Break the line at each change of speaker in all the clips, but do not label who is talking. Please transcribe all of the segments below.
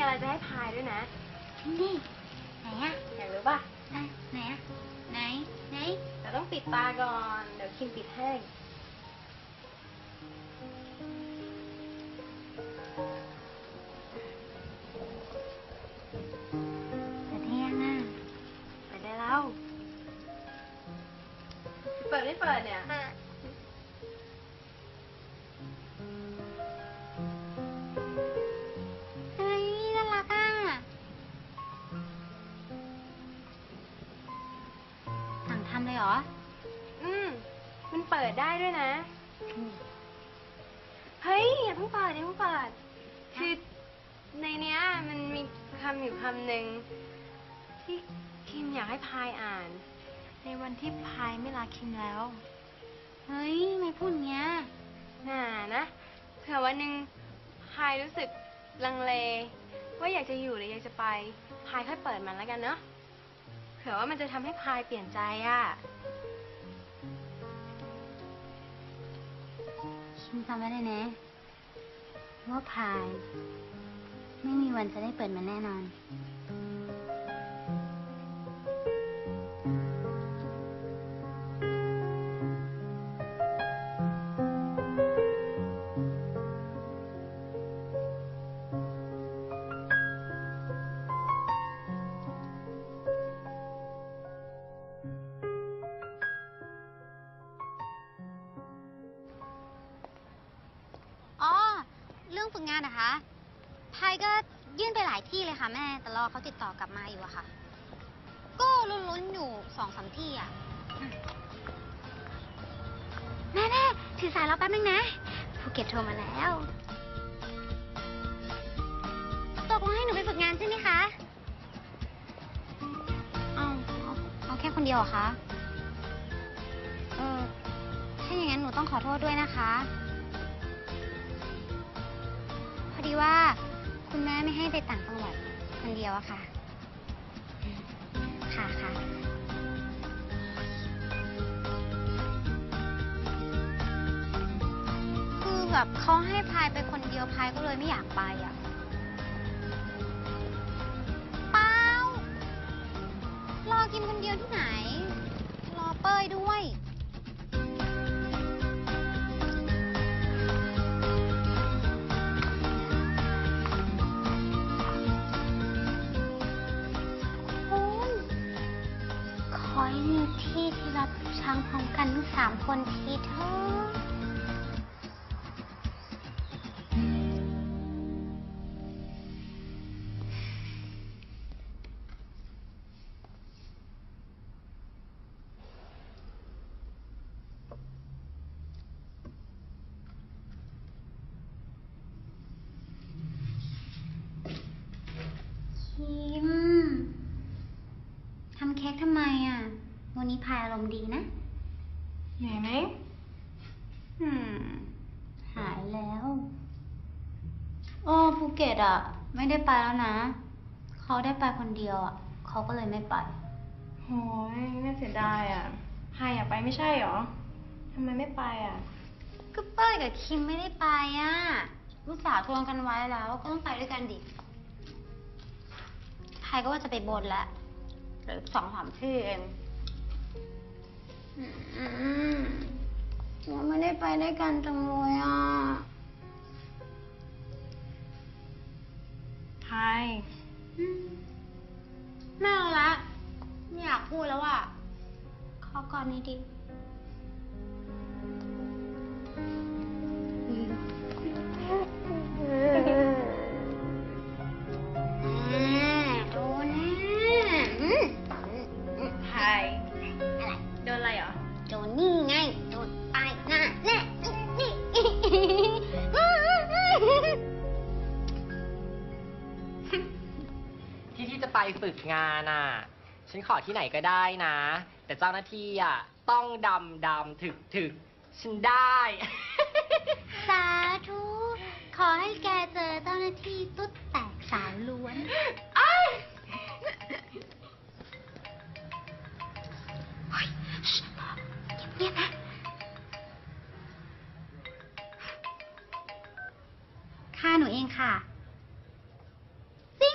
อะไรจะให้พายด้วยนะ
นี่ไหนอะ
อยากรู้ป่ะ
ไหนอะไหน
แต่ต้องปิดตาก่อนเดี๋ยวคิมปิดให้
เปิดให้ยังอะ
เปิดได้แล้วเปิดไม่เปิดเนี่ย
เฮ้ยน่ารักอะสั่งทำเลยเหรอ
มันเปิดได้ด้วยนะเฮ้ยอย่าเพิ่งเปิดคือในเนี้ยมันมีคำอยู่คำหนึ่งที่คิมอยากให้พายอ่านในวันที่พายไม่รักคิมแล้ว
เฮ้ยไม่พูดอย่างเงี้ย
น่านะเผื่อวันหนึ่งพายรู้สึกลังเลว่าอยากจะอยู่หรืออยากจะไปพายค่อยเปิดมันแล้วกันเนาะเผื่อว่ามันจะทำให้พายเปลี่ยนใจอ่ะ
คิมจำไว้เลยนะว่าพายไม่มีวันจะได้เปิดมันแน่นอนอ๋อเรื่องฝึกงานนะคะพายก็ยื่นไปหลายที่เลยค่ะแม่แต่รอเขาติดต่อกลับมาอยู่อะค่ะก็ลุ้นๆอยู่2-3 ที่อะแม่ถือสายรอแป๊บนึงนะภูเก็ตโทรมาแล้วตกลงให้หนูไปฝึกงานใช่ไหมคะเอาแค่คนเดียวเหรอคะถ้าอย่างนั้นหนูต้องขอโทษด้วยนะคะพอดีว่าคุณแม่ไม่ให้ไปต่างจังหวัดคนเดียวอะค่ะค่ะคือแบบเขาให้พายไปคนเดียวพายก็เลยไม่อยากไปอะเปล่ารอกินคนเดียวที่ไหนรอเป้ยด้วยขอให้มีที่ที่รับช้างพร้อมกันทั้ง3 คนทีเถอะคิมทำเค้กทำไมอ่ะวันนี้พายอารมณ์ดีนะ
เหนื่อยไหม
หายแล้วภูเก็ตอ่ะไม่ได้ไปแล้วนะเขาได้ไปคนเดียวอ่ะเขาก็เลยไม่ไป
โหยน่าเสียดายอ่ะพายอยากไปไม่ใช่หรอทำไมไม่ไปอ่ะ
ก็เป้ยกับคิมไม่ได้ไปอ่ะอุตส่าห์ชวนกันไว้แล้วก็ต้องไปด้วยกันดิพายก็ว่าจะไปบนแล้วหรือ2-3 ที่เองเราไม่ได้ไปด้วยกันจังเลยอ่ะ
พาย
ไม่เอาละไม่อยากพูดแล้วอ่ะขอก่อนนี้ดิ
พายโดนอะไรเหรอ
โดนนี่ไงโดนไปหน้าแน่นี่
ที่จะไปฝึกงานอ่ะฉันขอที่ไหนก็ได้นะแต่เจ้าหน้าที่อ่ะต้องดำถึกฉันได้
สาธุขอให้แกเจอเจ้าหน้าที่ตุ๊ดแตกสาวล้วนเฮ้ยเงียบๆนะค่าหนูเองค่ะ10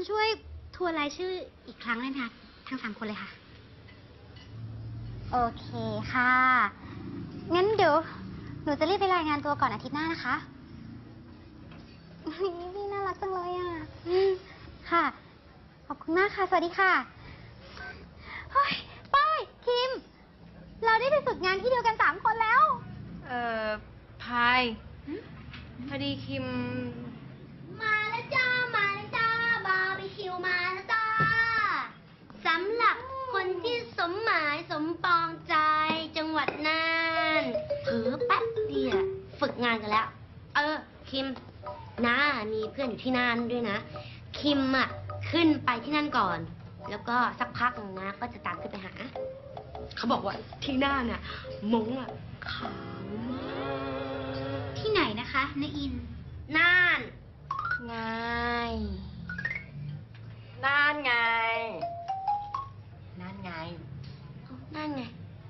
ช่วยทวนรายชื่ออีกครั้งได้ไหมคะทั้ง3 คนเลยค่ะ โอเคค่ะ งั้นเดี๋ยวหนูจะรีบไปรายงานตัวก่อนอาทิตย์หน้านะคะนี่น่ารักจังเลยอ่ะค่ะ ขอบคุณมากค่ะ สวัสดีค่ะเฮ้ยป้ายคิม เราได้ไปฝึกงานที่เดียวกัน3 คนแล้ว
พายพอดีคิม
มาแล้วจ้า มาแล้วจ้า บาร์บีคิวมาแล้วจ้า สำหรับคนที่สมหมายสมปองใจจังหวัดน่านเผลอแป๊บเดียวฝึกงานกันแล้ว คิมน้ามีเพื่อนอยู่ที่น่านด้วยนะ คิมอ่ะขึ้นไปที่นั่นก่อน แล้วก็สักพักหนึ่งนะก็จะตามขึ้นไปหา เขาบอกว่าที่น่านอ่ะมงอ่ะขาวมากที่ไหนนะคะนอินน่าน
ไง
นั่นไง นั่นไง
นั่นไง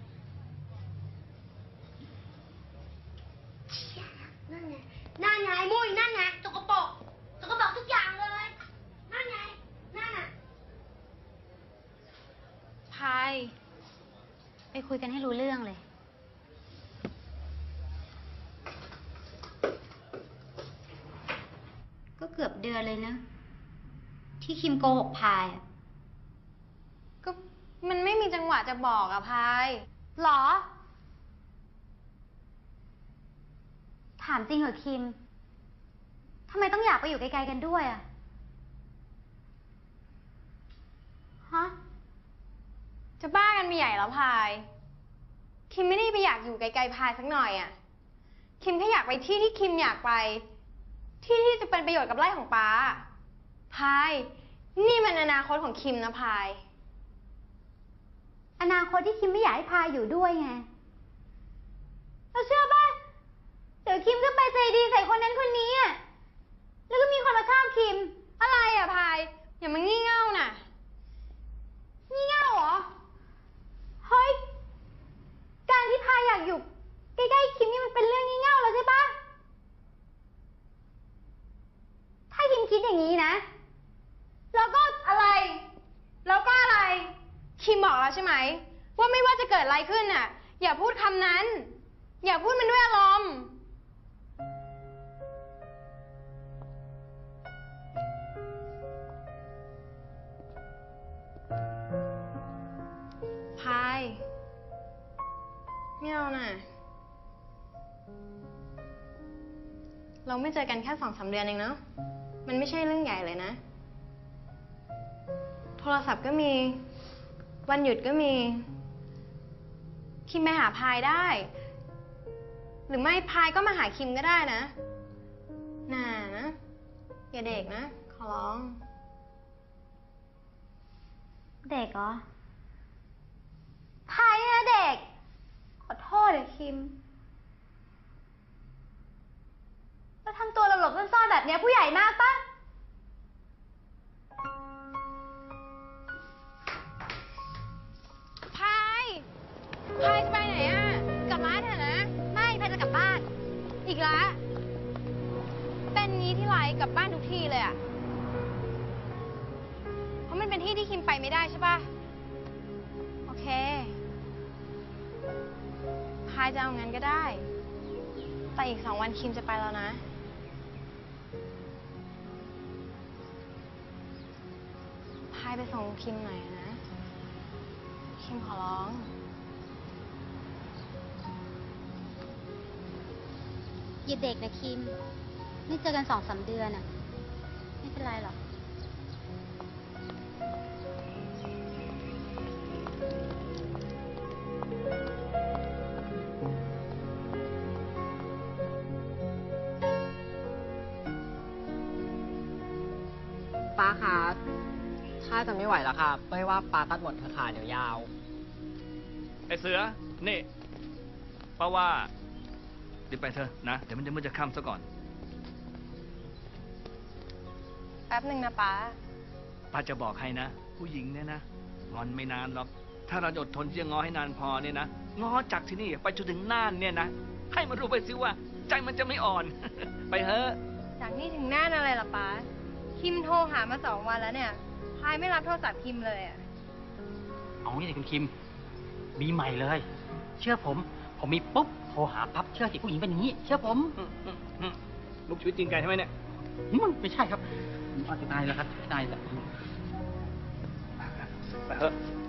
นั่นไงมุ้ยนั่นไงสกปรกทุกอย่างเลย นั่นไง นั่นน่ะ
พาย
ไปคุยกันให้รู้เรื่องเลย ก็เกือบเดือนเลยนะ ที่คิมโกหกพายอะ
ก็มันไม่มีจังหวะจะบอกอะพาย
หรอ ถามจริงเหรอคิม ทำไมต้องอยากไปอยู่ไกลๆกันด้วยอะฮะ
จะบ้ากันไปใหญ่แล้วพาย คิมไม่ได้ไปอยากอยู่ไกลๆพายสักหน่อยอะคิมแค่อยากไปที่ที่คิมอยากไป ที่ที่จะเป็นประโยชน์กับไร่ของป๊าพาย นี่มันอนาคตของคิมนะพาย
อนาคตที่คิมไม่อยากให้พายอยู่ด้วยไงเราเชื่อป่ะ เดี๋ยวคิมก็ไปใจดีใส่คนนั้นคนนี้อ่ะ แล้วก็มีคนมาชอบคิม
อะไรอะพาย อย่ามางี่เง่าน่ะ
งี่เง่าเหรอ เฮ้ย การที่พายอยากอยู่ใกล้ๆคิมนี่มันเป็นเรื่องงี่เง่าแล้วใช่ปะถ้าคิมคิดอย่างนี้นะ แล้วก็อะไร
แล้วก็อะไร คิมบอกแล้วใช่ไหม ว่าไม่ว่าจะเกิดอะไรขึ้นน่ะ อย่าพูดคำนั้น อย่าพูดมันด้วยอารมณ์ พายไม่เอาน่ะ เราไม่เจอกันแค่2-3 เดือนเองเนาะ มันไม่ใช่เรื่องใหญ่เลยนะ โทรศัพท์ก็มี วันหยุดก็มี คิมไปหาพายได้ หรือไม่พายก็มาหาคิมก็ได้นะ น่านะ อย่าเด็กนะ ขอร้อง
เด็กเหรอ พายนะเด็ก ขอโทษเดี๋ยวคิม แล้วทำตัวหลบๆซ่อนๆแบบเนี้ยผู้ใหญ่มากปะ
พายจะไปไหนอ่ะ กลับบ้านเถอะนะ
ไม่พายจะกลับบ้าน
อีกละเป็นนี้ที่ไรกลับบ้านทุกทีเลยอ่ะ เพราะมันเป็นที่ที่คิมไปไม่ได้ใช่ปะโอเค พายจะเอางั้นก็ได้ แต่อีก2 วันคิมจะไปแล้วนะ พายไปส่งคิมหน่อยนะ คิมขอร้อง
อย่าเด็กนะคิม ไม่เจอกัน2-3 เดือนอ่ะ ไม่เป็นไรหรอก
ป้าคะถ้าจะไม่ไหวแล้วค่ะเป้ยว่าป้าตัดหมดเถอะค่ะเดี๋ยวยาว
ไอ้เสือ นี่เพราะว่ารีบไปเถอะนะ เดี๋ยวมันจะมืดจะค่ำซะก่อน
แป๊บหนึ่งนะป๊า
ป้าจะบอกให้นะ ผู้หญิงเนี่ยนะงอนไม่นานหรอก ถ้าเราอดทนที่จะง้อให้นานพอเนี่ยนะง้อจากที่นี่ไปจนถึงน่านเนี่ยนะ ให้มันรู้ไปสิว่า ใจมันจะไม่อ่อน ไปเถอะ
จากนี่ถึงน่านอะไรล่ะป๊า
ค
คิมโทรหามา2 วันแล้วเนี่ย พายไม่รับโทรศัพท์คิมเลยอะ
เอางี้เลยคุณคิม มีใหม่เลย เชื่อผม ผมมีปุ๊บโทรหาปั๊บเชื่อสิผู้หญิงเป็นอย่างนี้ เชื่อผม
ลูกชีวิตจริงใจใช่ไหมเนี่ย
ไม่ใช่ครับอาจจะตายแล้วครับตายแล้ว
ไปเถอะ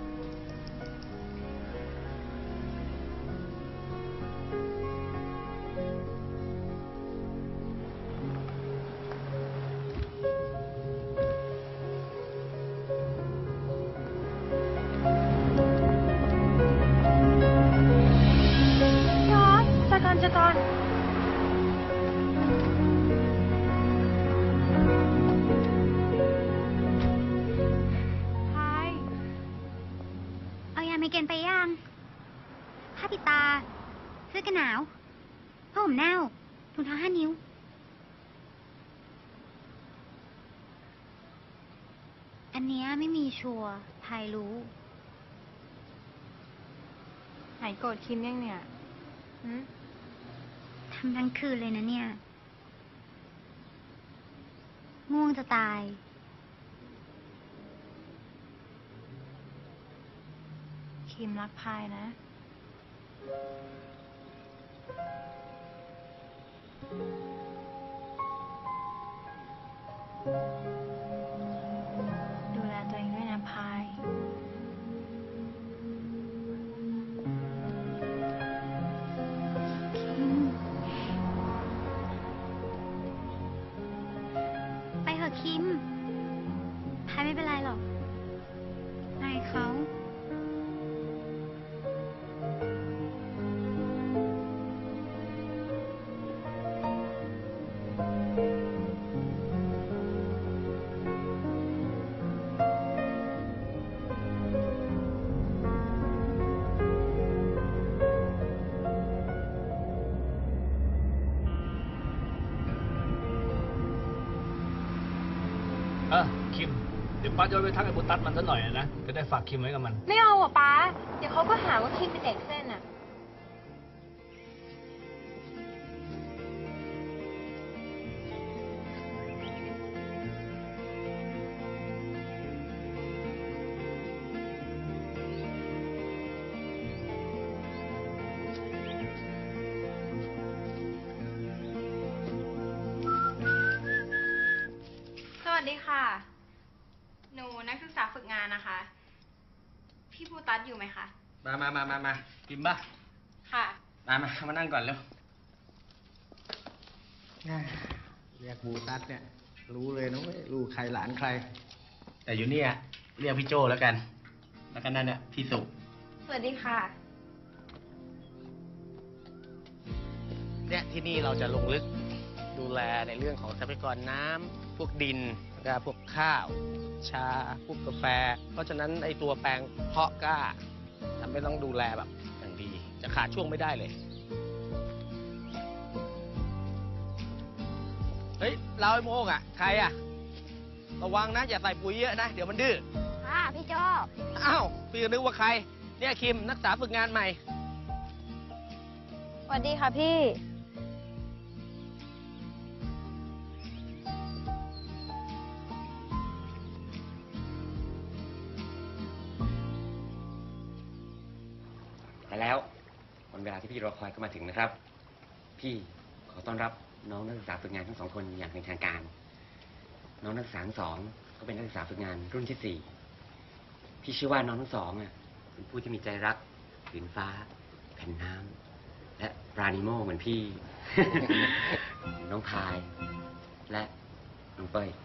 จอนจะตอนพาย
เอายาไมเกรนไปยังผ้าปิดตา เสื้อกันหนาวผ้าห่มเน่าถุงเท้า5 นิ้ว อันเนี้ยไม่มีชัวร์พายรู้
หายโกรธคิมยังเนี่ยหืม
ทำทั้งคืนเลยนะเนี่ย ง่วงจะตาย
คิมรักพายนะ ดูแลตัวเองด้วยนะพาย
ไปเถอะคิม พายไม่เป็นไรหรอกนายเขา
คิม เดี๋ยวป้าจะไปทักไอ้บุญตัดมันซะหน่อยนะ จะได้ฝากคิมไว้กับมัน
ไม่เอาอ่ะป๊า เดี๋ยวเขาก็หาว่าคิมเป็นเด็กเส้นอ่ะ สวัสดีค่ะ หนูนักศึกษาฝึกงานนะคะ พี่ภูตัสอยู่ไหมคะ
มาคิมป่ะ
ค่ะ
มานั่งก่อนเร็ว
เรียกบูตัสเนี่ย รู้เลยนะเว้ยลูกใครหลานใคร
แต่อยู่เนี่ยเรียกพี่โจแล้วกัน แล้วก็นั่นเนี่ยพี่สุ
สวัสดีค่ะ
เนี่ยที่นี่เราจะลงลึกดูแลในเรื่องของทรัพยากรน้ำพวกดินแล้วก็พวกข้าว ชาพวกกาแฟ เพราะฉะนั้นไอ้ตัวแปลงเพาะกล้าทำให้ต้องดูแลแบบอย่างดี จะขาดช่วงไม่ได้เลย เฮ้ย เราไอ้โมงอ่ะ ใครอ่ะ ระวังนะ อย่าใส่ปุ๋ยเยอะนะ เดี๋ยวมันดื้อ
ค่ะพี่โจ
อ้าว พี่ก็นึกว่าใคร เนี่ยคิม นักศึกษาฝึกงานใหม่
สวัสดีค่ะพี่
แต่แล้ววันเวลาที่พี่รอคอยก็มาถึงนะครับ พี่ขอต้อนรับน้องนักศึกษาฝึกงานทั้ง2 คนอย่างเป็นทางการ น้องนักศึกษาทั้ง2ก็เป็นนักศึกษาฝึกงานรุ่นที่4พี่เชื่อว่าน้องทั้ง2เป็นผู้ที่มีใจรักผืนฟ้า แผ่นน้ำและปรานิโมเหมือนพี่ น้องพาย และน้องเป้ย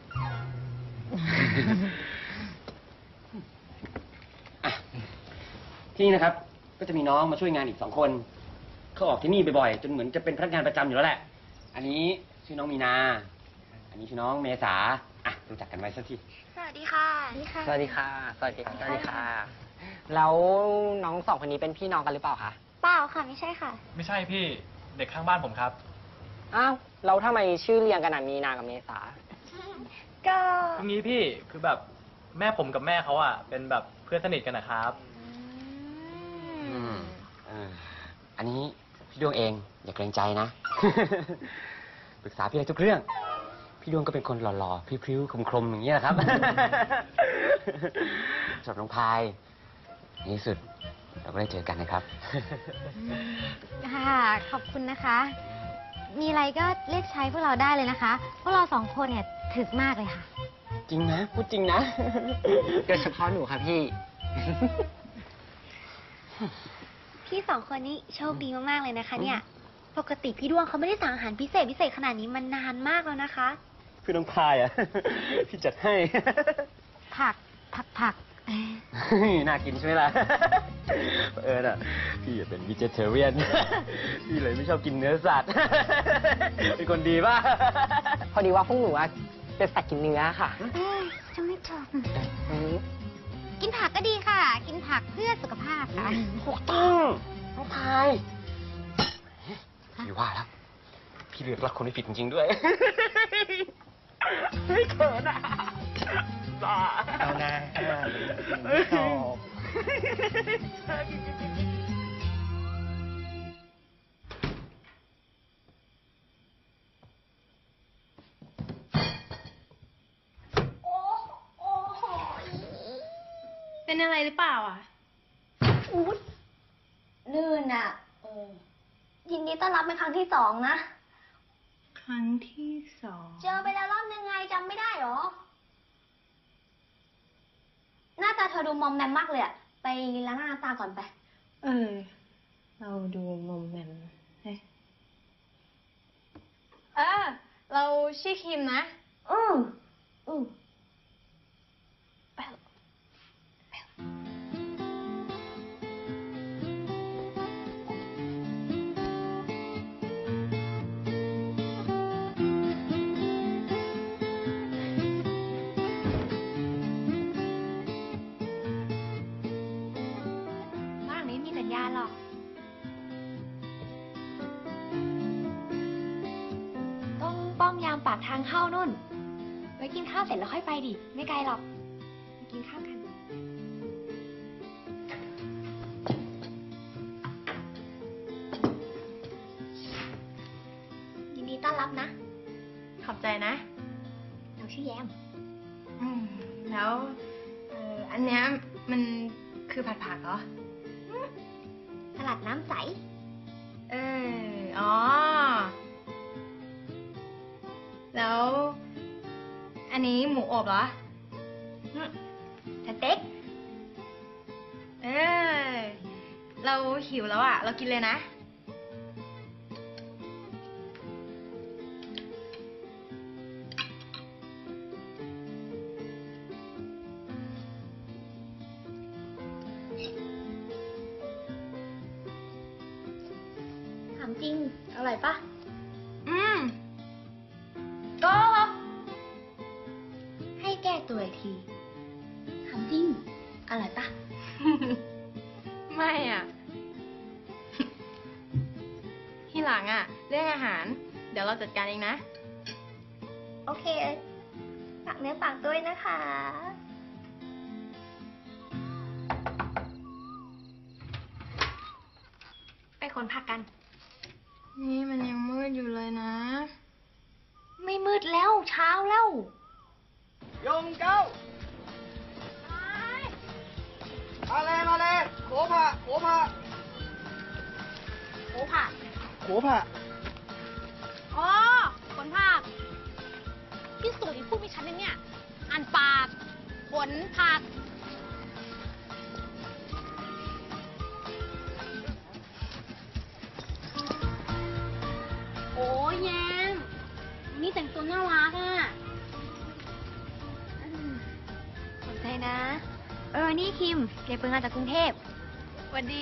อ่ะที่นี่นะครับ ก็จะมีน้องมาช่วยงานอีก2 คน เขาออกที่นี่บ่อยๆ จนเหมือนจะเป็นพนักงานประจำอยู่แล้วแหละ อันนี้ชื่อน้องมีนา อันนี้ชื่อน้องเมษา อ่ะรู้จักกันไว้สักที
สวัสดีค่ะ
สวัสดีค่ะ สวัสดีค่ะ แล้วน้อง2 คนนี้เป็นพี่น้องกันหรือเปล่าคะ
เปล่าค่ะ ไม่ใช่ค่ะ
ไม่ใช่พี่ เด็กข้างบ้านผมครับ
อ้าวเราทำไมชื่อเรียงกันมีนากับเมษา
ก็
ตรงนี้พี่คือแบบแม่ผมกับแม่เขาอ่ะเป็นแบบเพื่อนสนิทกันนะครับ
อันนี้พี่ดวงเองอย่าเกรงใจนะ ปรึกษาพี่ได้ทุกเรื่องพี่ดวงก็เป็นคนหล่อๆพริ้วๆคมๆอย่างเงี้ยครับ สำหรับน้องพายในที่สุดเราก็ได้เจอกันนะครับ
ค่ะ ขอบคุณนะคะ มีอะไรก็เรียกใช้พวกเราได้เลยนะคะ พวกเราสองคนเนี่ยถึกมากเลยค่ะ
จริงนะ พูดจริงนะ โดยเฉพาะหนูครับพี่
พี่สองคนนี้โชคดีมากๆเลยนะคะ เนี่ย ปกติพี่ดวงเขาไม่ได้สั่งอาหารพิเศษขนาดนี้มันนานมากแล้วนะคะ
พี่น้องพายอ่ะ พี่จัดให้
ผัก
น่ากินใช่ไหมล่ะ น่ะ พี่เป็นวิเจเทเรียน พี่เลยไม่ชอบกินเนื้อสัตว์ เป็นคนดีป่ะ
พอดีว่าพวกหนูอะเป็นสัตว์กินเนื้อค่ะ
จะไม่จบกินผักก็ดีค่ะ กินผักเพื่อสุขภาพค่ะ
ถูกต้องน้องพายพี่ว่าแล้ว พี่เลือกรักคนที่ผิดจริงๆด้วย ไม่เขินอ่ะบ้าเอาหน้าไม่ชอบ
เป็นอะไรหรือเปล่าอ่ะ
อุ๊ยลื่นอ่ะยินดีต้อนรับเป็นครั้งที่ 2นะ
ครั้งที่ 2
เจอไปแล้วรอบนึงไงจำไม่ได้หรอ หน้าตาเธอดูมอมแมมมากเลยอะไปล้างหน้าล้างตาก่อนไป
เราดูมอมแมมเฮ้ยเราชื่อคิมนะ
ไปเถอะ บ้านไม่มีสัญญาณหรอก ต้องป้อมยามปากทางเข้านู่น ไว้กินข้าวเสร็จแล้วค่อยไปดิ ไม่ไกลหรอกไปกินข้าวกัน ยินดีต้อนรับนะ
ขอบใจนะ
เราชื่อแยม
แล้วอันเนี้ยมันคือผัดผักเหรอ
สลัดน้ำใส
อ๋อ แล้ว อันนี้หมูอบเหรอ
สเต็ก
เราหิวแล้วอ่ะ เรากินเลยนะ
ถามจริง อร่อยปะ
ก็
ให้แก้ตัวอีกที ถามจริง อร่อยปะ
ไม่อ่ะ ที่หลังอ่ะ เรื่องอาหาร เดี๋ยวเราจัดการเองนะ
โอเคฝากเนื้อฝากด้วยนะคะ ไปขนผักกัน
นี่มันยังมืดอยู่เลยนะ
ไม่มืดแล้วเช้าแล้ว
ยงเก้า มาเลยโขผ่า
โอ้ผัก
โขผ่า
อ๋อขนผักพี่สูตรที่พูดไม่ชัดเลยเนี่ยอ่านปากขนผัก โอ้ยแยมนี่แต่งตัวน่ารักอ่ะขอบใจนะ นี่คิมแกเพิ่งมาจากกรุงเทพ
หวัดดี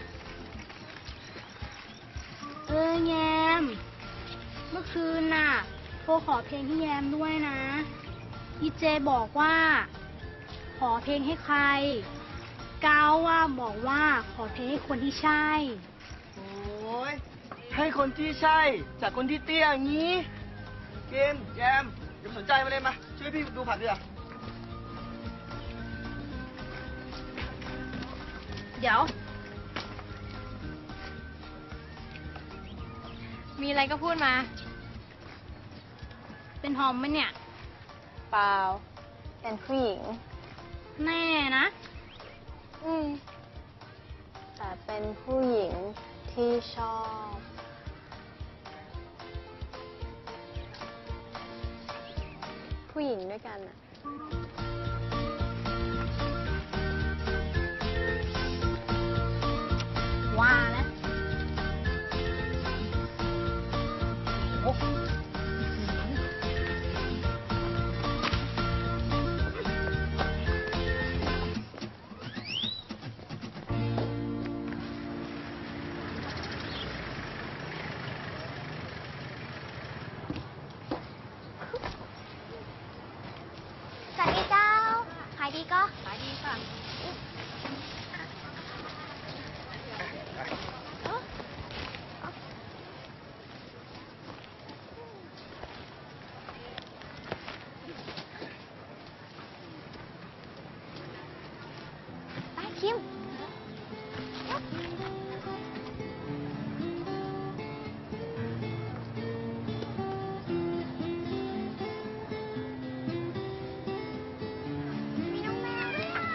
แยม เมื่อคืนน่ะโทรขอเพลงให้แยมด้วยนะพี่เจบอกว่า ขอเพลงให้ใครก้าวว่าบอกว่าขอเพลงให้คนที่ใช่
โอ้ยให้คนที่ใช่ จากคนที่เตี้ยอย่างนี้ เกมแยมอย่าสนใจมาเลยมา ช่วยพี่ดูผักดีกว่า
เดี๋ยว มีอะไรก็พูดมาเป็นทอมไหมเนี่ย
เปล่า เป็นผู้หญิง
แน่นะ
แต่เป็นผู้หญิงที่ชอบ ผู้หญิงด้วยกันอะ
ว่าแล้ว
สวัสดีเจ้า ขายดีก็
ขายดีค่ะ
ไปคิม มีน้องแมวด้วยอ่ะ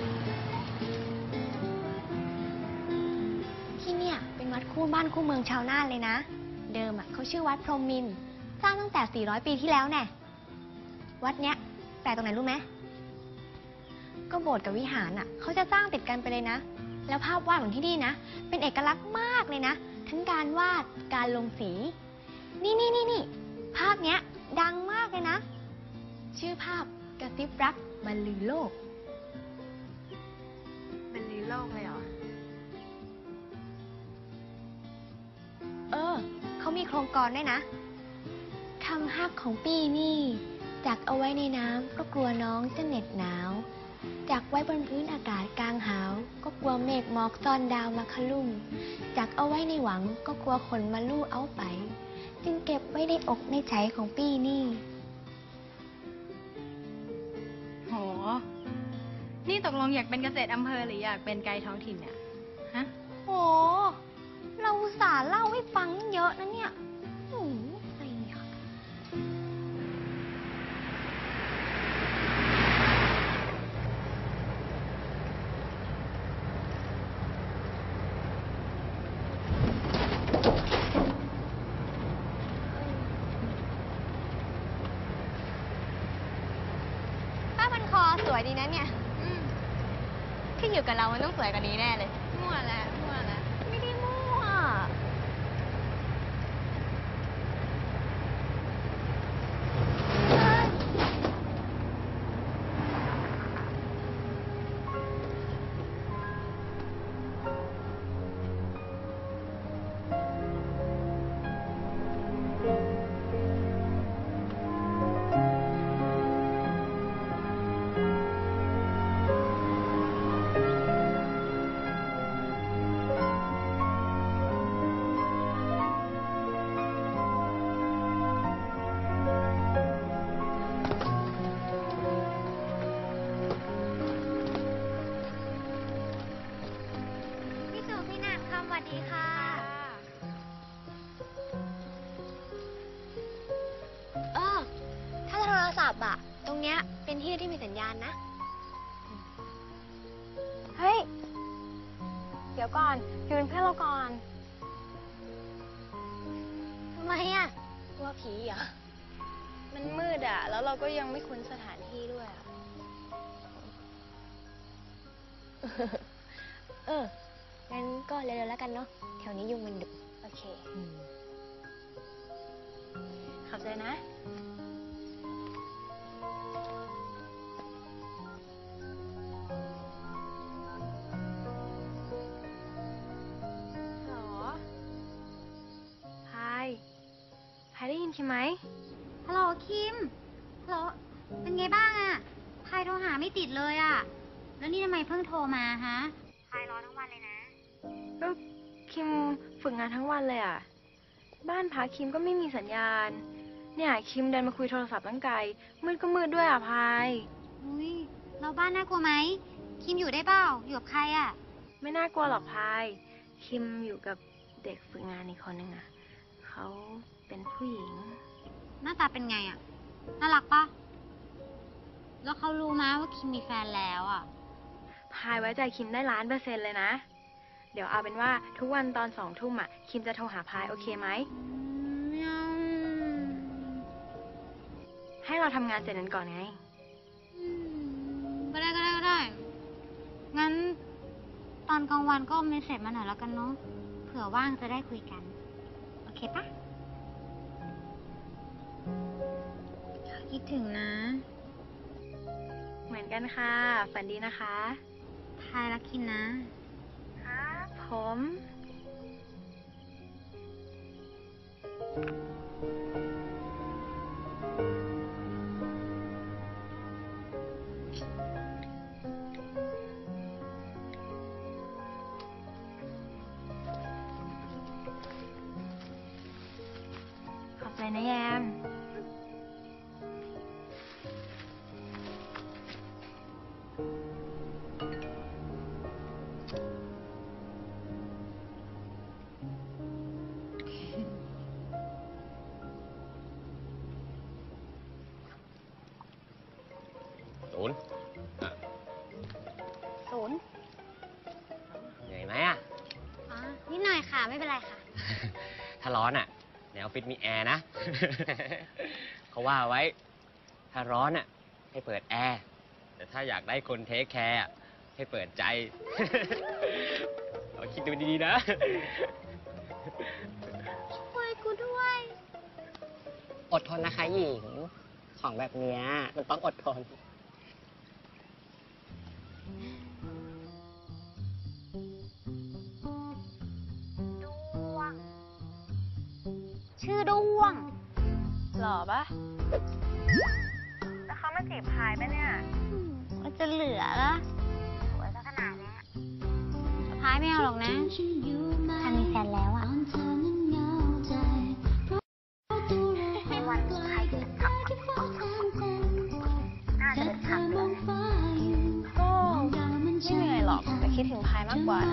ที่เนี่ยเป็นวัดคู่บ้านคู่เมืองชาวน่านเลยนะ เดิมอ่ะเขาชื่อวัดพรหมมินทร์สร้างตั้งแต่ 400 ปีที่แล้วแน่ วัดเนี้ยแปลกตรงไหนรู้ไหม ก็โบสถ์กับวิหารอ่ะเขาจะสร้างติดกันไปเลยนะ แล้วภาพวาดของที่นี่นะ เป็นเอกลักษณ์มากเลยนะ ทั้งการวาด การลงสี นี่ ภาพเนี้ยดังมากเลยนะ ชื่อภาพกระซิบรักบรรลือโลก
บรรลือโลกเลยเหรอ
เขามีโครงกลอนด้วยนะคำฮักของปี้นี่จักเอาไว้ในน้ำก็กลัวน้องจะเหน็ดหนาวจักไว้บนพื้นอากาศกลางหาวก็กลัวเมฆหมอกซ่อนดาวมาขลุ่มจักเอาไว้ในหวังก็กลัวขนมาลู่เอาไป จึงเก็บไว้ในอกในใจของปี้นี่
โห นี่ตกลงอยากเป็นเกษตรอำเภอหรืออยากเป็นไกด์ท้องถิ่นเนี่ย ฮะ
โห เราอุตส่าห์เล่าให้ฟังเยอะนะเนี่ยอะไรเนี่ย ผ้าพันคอสวยดีนะเนี่ยที่อยู่กับเรามันต้องสวยกว่านี้แน่เลย
มั่วแล้ว
ไม่ได้มั่ว พี่สุพี่นันคำสวัสดีค่ะ ถ้าโทรศัพท์อะตรงเนี้ยเป็นที่ที่มีสัญญาณนะ
เฮ้ย เดี๋ยวก่อนอยู่เป็นเพื่อนเราก่อน
ทำไมอะกลัวผีเหรอ
มันมืดอะแล้วเราก็ยังไม่คุ้นสถานที่ด้วยอะ
งั้นก็เร็วๆแล้วกันเนาะ แถวนี้ยุงมันดุ
โอเค
ขอบใจนะ
หรอ พายได้ยินใช่ไหม
ฮัลโหลคิม ฮัลโหล เป็นไงบ้างอะพายโทรหาไม่ติดเลยอะแล้วนี่ทำไมเพิ่งโทรมาฮะพายรอทั้งวันเลยนะ
ก็คิมฝึกงานทั้งวันเลยอะบ้านพักคิมก็ไม่มีสัญญาณ เนี่ยคิมเดินมาคุยโทรศัพท์ตั้งไกล มืดก็มืดด้วยอะพาย
อุ้ยเราบ้านน่ากลัวไหม คิมอยู่ได้เปล่า อยู่กับใครอะ
ไม่น่ากลัวหรอกพาย คิมอยู่กับเด็กฝึกงานอีกคนนึงอะเขาเป็นผู้หญิง
หน้าตาเป็นไงอะน่ารักปะแล้วเขารู้ไหมว่าคิมมีแฟนแล้วอ่ะ
พายไว้ใจคิมได้1,000,000%เลยนะ เดี๋ยวเอาเป็นว่าทุกวันตอน2 ทุ่มอ่ะ คิมจะโทรหาพายโอเคไหม ให้เราทำงานเสร็จกันก่อนไง
ก็ได้ งั้นตอนกลางวันก็เมสเสจมาหน่อยแล้วกันเนาะ เผื่อว่างจะได้คุยกัน โอเคปะคิดถึงนะ
เหมือนกันค่ะ ฝันดีนะคะ
พายรักคิมนะ
ผม ขอบใจนะแยม
ศูนย์อ่ะ
ศูนย์
เหนื่อยไหมอ่ะ
อ๋อ นิดหน่อยค่ะ ไม่เป็นไรค่ะ
ถ้าร้อนอ่ะในออฟฟิศมีแอร์นะ เขาว่าไว้ ถ้าร้อนอ่ะ ให้เปิดแอร์ แต่ถ้าอยากได้คนเทคแคร์อะให้เปิดใจ เอาคิดดูดีๆนะ
ช่วยกูด้วย
อดทนนะคะหญิง ของแบบเนี้ยมันต้องอดทน
ชื่อด้วง
หล่อปะแล้วเขามาจีบพายปะเนี่ย
มันจะเหลือละสวยซะขนาดนี้พายไม่เอาหรอกนะพายมีแฟนแล้วอ่ะในวันพายจะทำน่าจะทำเลย
ก็ไม่เหนื่อยหรอก แต่คิดถึงพายมากกว่านะ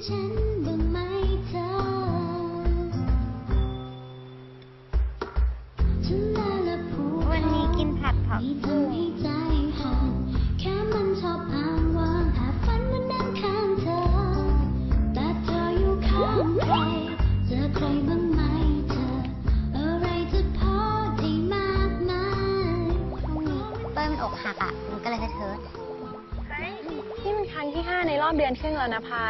วันนี้กินผัดผักบุ้งเปิ้ลมันอกหักอ่ะ มันก็เลยเทิร์ด
นี่มันครั้งที่ 5 ในรอบเดือนครึ่งแล้วนะพาย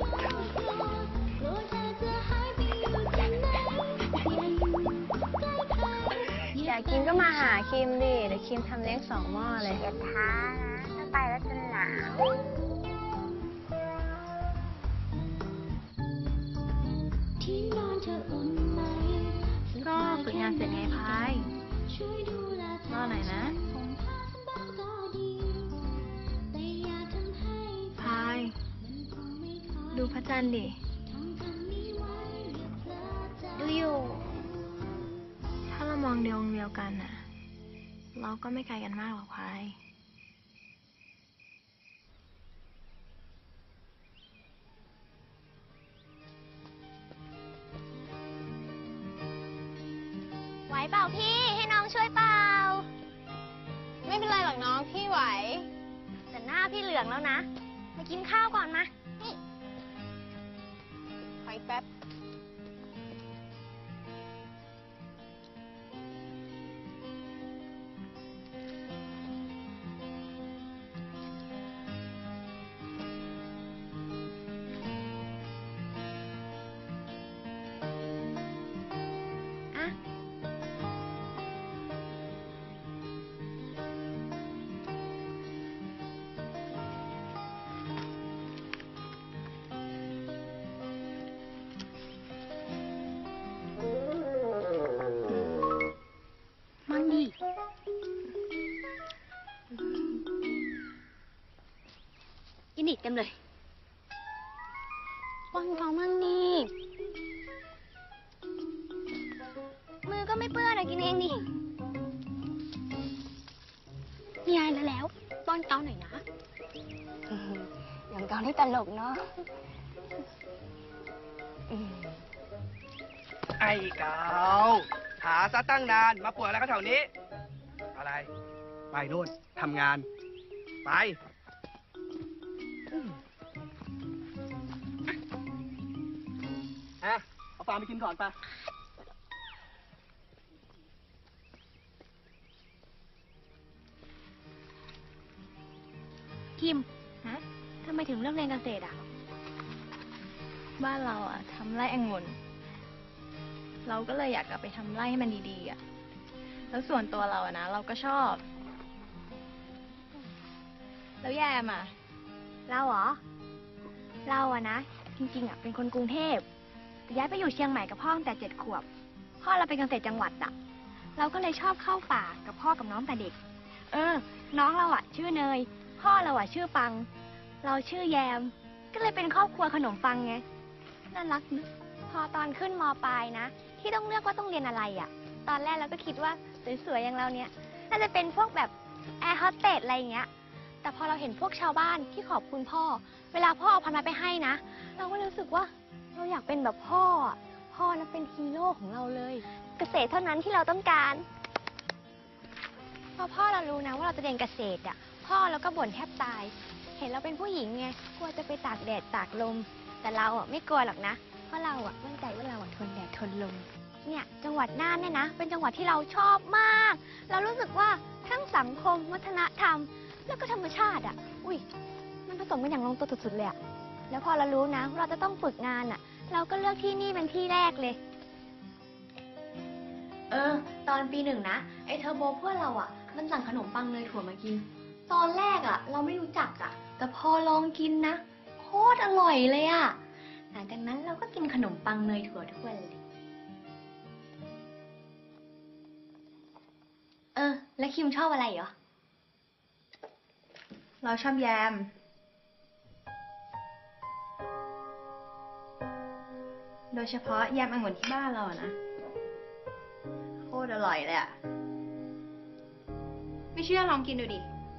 อยากกินก็มาหาคิมดิ เดี๋ยวคิมทำเลี้ยง2 หม้อเลย
อย่าท้านะถ้าไปแล้วจะหนาว
ก็ฝึกงานเสร็จไงพาย รอหน่อยนะ พาย ดูพระจันทร์ดิ
ดูอยู่
ถ้าเรามองดวงเดียวกันน่ะ เราก็ไม่ไกลกันมากหรอกพาย
ไหวเปล่าพี่ ให้น้องช่วยเปล่า
ไม่เป็นไรหรอกน้อง พี่ไหว
แต่หน้าพี่เหลืองแล้วนะ มากินข้าวก่อนมา นี่
ขออีกแป๊บ
อ่ะ มั่งดิกินดิเต็มเลยว่างเขามั่งดิมือก็ไม่เปื้อนอะกินเองดิมีอะไรแล้วป้อนเกาหน่อยนะ อย่างเกาที่ตลกเนาะ
ไอ้เกาหาซะตั้งนาน มาปวดอะไรก็แถวนี้ ไป
ไปโน่นทำงาน ไปเอาปลาไปกินก่อนไป
คิมทำไมถึงเลือกเรียนเกษตรอ่ะ บ้านเราอ่ะทำไร่องุ่น เราก็เลยอยากกลับไปทำไร่ให้มันดีๆอ่ะ แล้วส่วนตัวเราอะนะ เราก็ชอบ แล้วแยมอ่ะ
เราเหรอ เราอะนะ จริงๆอะเป็นคนกรุงเทพแต่ย้ายไปอยู่เชียงใหม่กับพ่อตั้งแต่7 ขวบ พ่อเราเป็นเกษตรจังหวัดอะเราก็เลยชอบเข้าป่ากับพ่อกับน้องแต่เด็ก น้องเราอะชื่อเนย พ่อเราอะชื่อปัง เราชื่อแยม ก็เลยเป็นครอบครัวขนมปังไง น่ารักนะพอตอนขึ้นม.ปลายนะ ที่ต้องเลือกว่าต้องเรียนอะไรอะตอนแรกเราก็คิดว่าสวยๆอย่างเราเนี้ยน่าจะเป็นพวกแบบแอร์โฮสเตสอะไรอย่างเงี้ย แต่พอเราเห็นพวกชาวบ้านที่ขอบคุณพ่อ เวลาพ่อเอาพันไม้ไปให้นะ เราก็รู้สึกว่าเราอยากเป็นแบบพ่ออะพ่อนั้นเป็นฮีโร่ของเราเลย เกษตรเท่านั้นที่เราต้องการพอพ่อเรารู้นะว่าเราจะเรียนเกษตรอ่ะ พ่อเราก็บ่นแทบตาย เห็นเราเป็นผู้หญิงไงกลัวจะไปตากแดดตากลม แต่เราอ่ะไม่กลัวหรอกนะ เพราะเราอ่ะมั่นใจว่าเราอ่ะทนแดดทนลม เนี่ยจังหวัดน่านเนี่ยนะ เป็นจังหวัดที่เราชอบมาก เรารู้สึกว่าทั้งสังคมวัฒนธรรม แล้วก็ธรรมชาติอ่ะ อุ้ย มันผสมกันอย่างลงตัวสุดๆเลยอ่ะ แล้วพอเรารู้นะว่าเราจะต้องฝึกงานอ่ะ เราก็เลือกที่นี่เป็นที่แรกเลย ตอนปี 1นะ ไอเทอร์โบเพื่อนเราอ่ะ มันสั่งขนมปังเนยถั่วมากิน ตอนแรกอ่ะ เราไม่รู้จักอ่ะ แต่พอลองกินนะ โคตรอร่อยเลยอ่ะ หลังจากนั้นเราก็กินขนมปังเนยถั่วทุกวันเลย แล้วคิมชอบอะไรเหรอ
เราชอบแยม โดยเฉพาะแยมองุ่นที่บ้านเราอะนะ โคตรอร่อยเลยอะไม่เชื่อลองกินดูดิ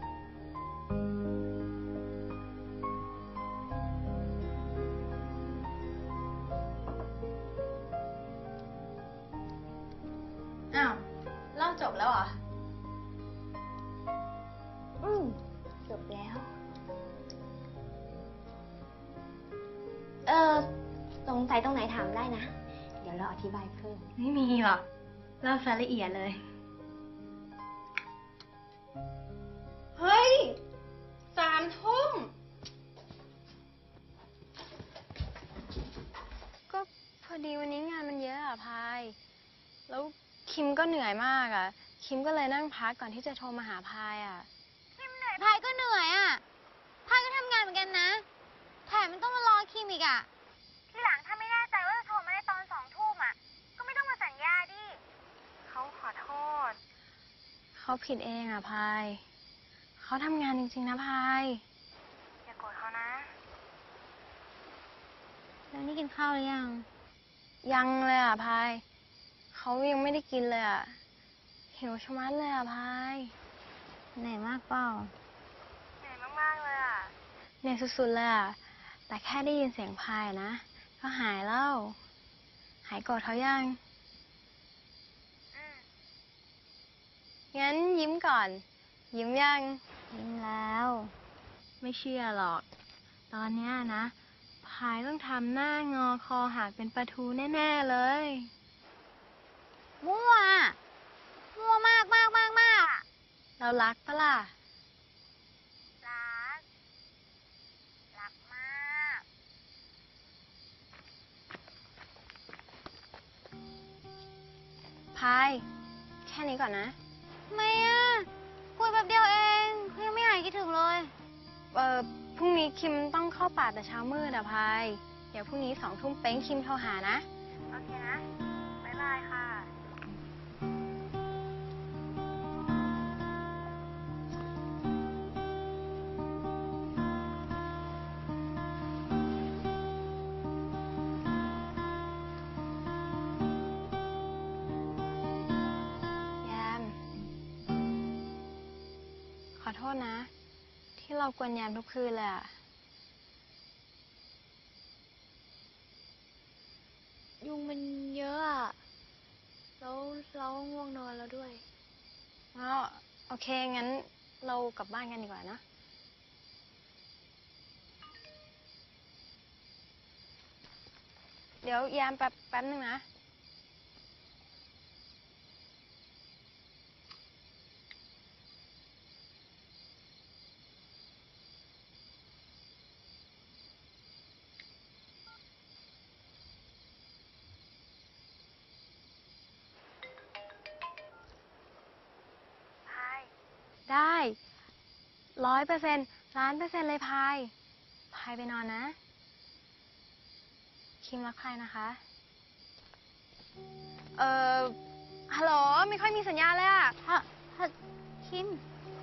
อ้าว เล่าจบแล้วเหรอ
จบแล้ว สงสัยตรงไหนถามได้นะ เดี๋ยวเราอธิบายเพิ่ม
ไม่มีหรอก เล่าซะละเอียดเลย เฮ้ย3 ทุ่ม ก็พอดีวันนี้งานมันเยอะอะพาย แล้วคิมก็เหนื่อยมากอะคิมก็เลยนั่งพักก่อนที่จะโทรมาหาพายอะ
พายก็เหนื่อยอ่ะ พายก็ทำงานเหมือนกันนะ แถมมันต้องมารอคิมอีกอ่ะ ทีหลังถ้าไม่แน่ใจว่าจะโทรมาได้ตอน2 ทุ่มอ่ะ ก็ไม่ต้องมาสัญญาดิ
เขาขอโทษ เขาผิดเองอะพาย เขาทำงานจริงๆนะพาย อย่าโกรธเขานะ
แล้วนี่กินข้าวหรือยัง
ยังเลยอะพาย เขายังไม่ได้กินเลยอะหิวชะมัดเลยอะพาย
เหนื่อยมากเปล่า
เหนื่อยมากๆเลยอะเหนื่อยสุดๆเลยอะแต่แค่ได้ยินเสียงพายนะ ก็หายแล้ว หายโกรธเขายัง งั้นยิ้มก่อน ยิ้มยัง
ยิ้มแล้ว
ไม่เชื่อหรอก ตอนเนี้ยนะ พายต้องทำหน้างอคอหักเป็นปลาทูแน่ๆเลย
มั่วอะมั่วมากมากมากมากอะ
เรารักปะล่ะ
รัก รักมาก
พาย แค่นี้ก่อนนะ
ไม่อะคุยแป๊บเดียวเองเขายังไม่หายคิดถึงเลย
พรุ่งนี้คิมต้องเข้าป่าแต่เช้ามืดอะพาย เดี๋ยวพรุ่งนี้2 ทุ่มเป๊งคิมโทรหานะ โอเคนะ บ๊ายบายค่ะ แยม ขอโทษนะ ที่เรากวนแยมทุกคืนเลยอะ
ยุงมันเยอะอะแล้วเราง่วงนอนแล้วด้วย
แล้ว
โอเค งั้นเรากลับบ้านกันดีกว่านะ เดี๋ยวแยมแป๊บนึงนะ ได้100%1,000,000%เลยพายไปนอนนะ คิมรักพายนะคะ ฮัลโหล ไม่ค่อยมีสัญญาณเลยอะคิม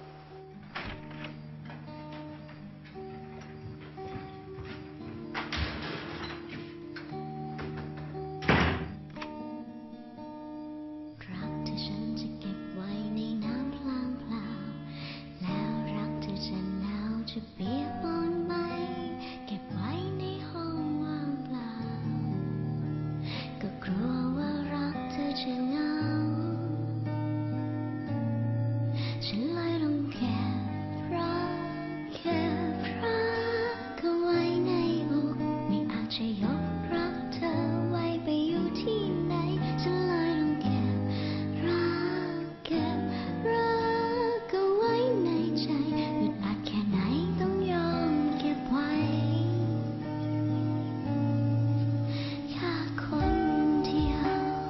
รักที่ฉันจะเก็บไว้ในน้ำพลางเปล่าแล้วรักเธอจะหนาวจะเปียกปอนไหมเก็บไว้ในห้องว่างเปล่าก็กลัวว่ารักเธอจะเหงาฉันเลยต้องเก็บรักเอาไว้ในอกไม่อาจจะยกรักเธอไว้ไปอยู่ที่ไหนฉันเลยต้องเก็บรักเอาไว้ในใจอึดอัดแค่ไหนต้องยอมเก็บไว้แค่คนเดียว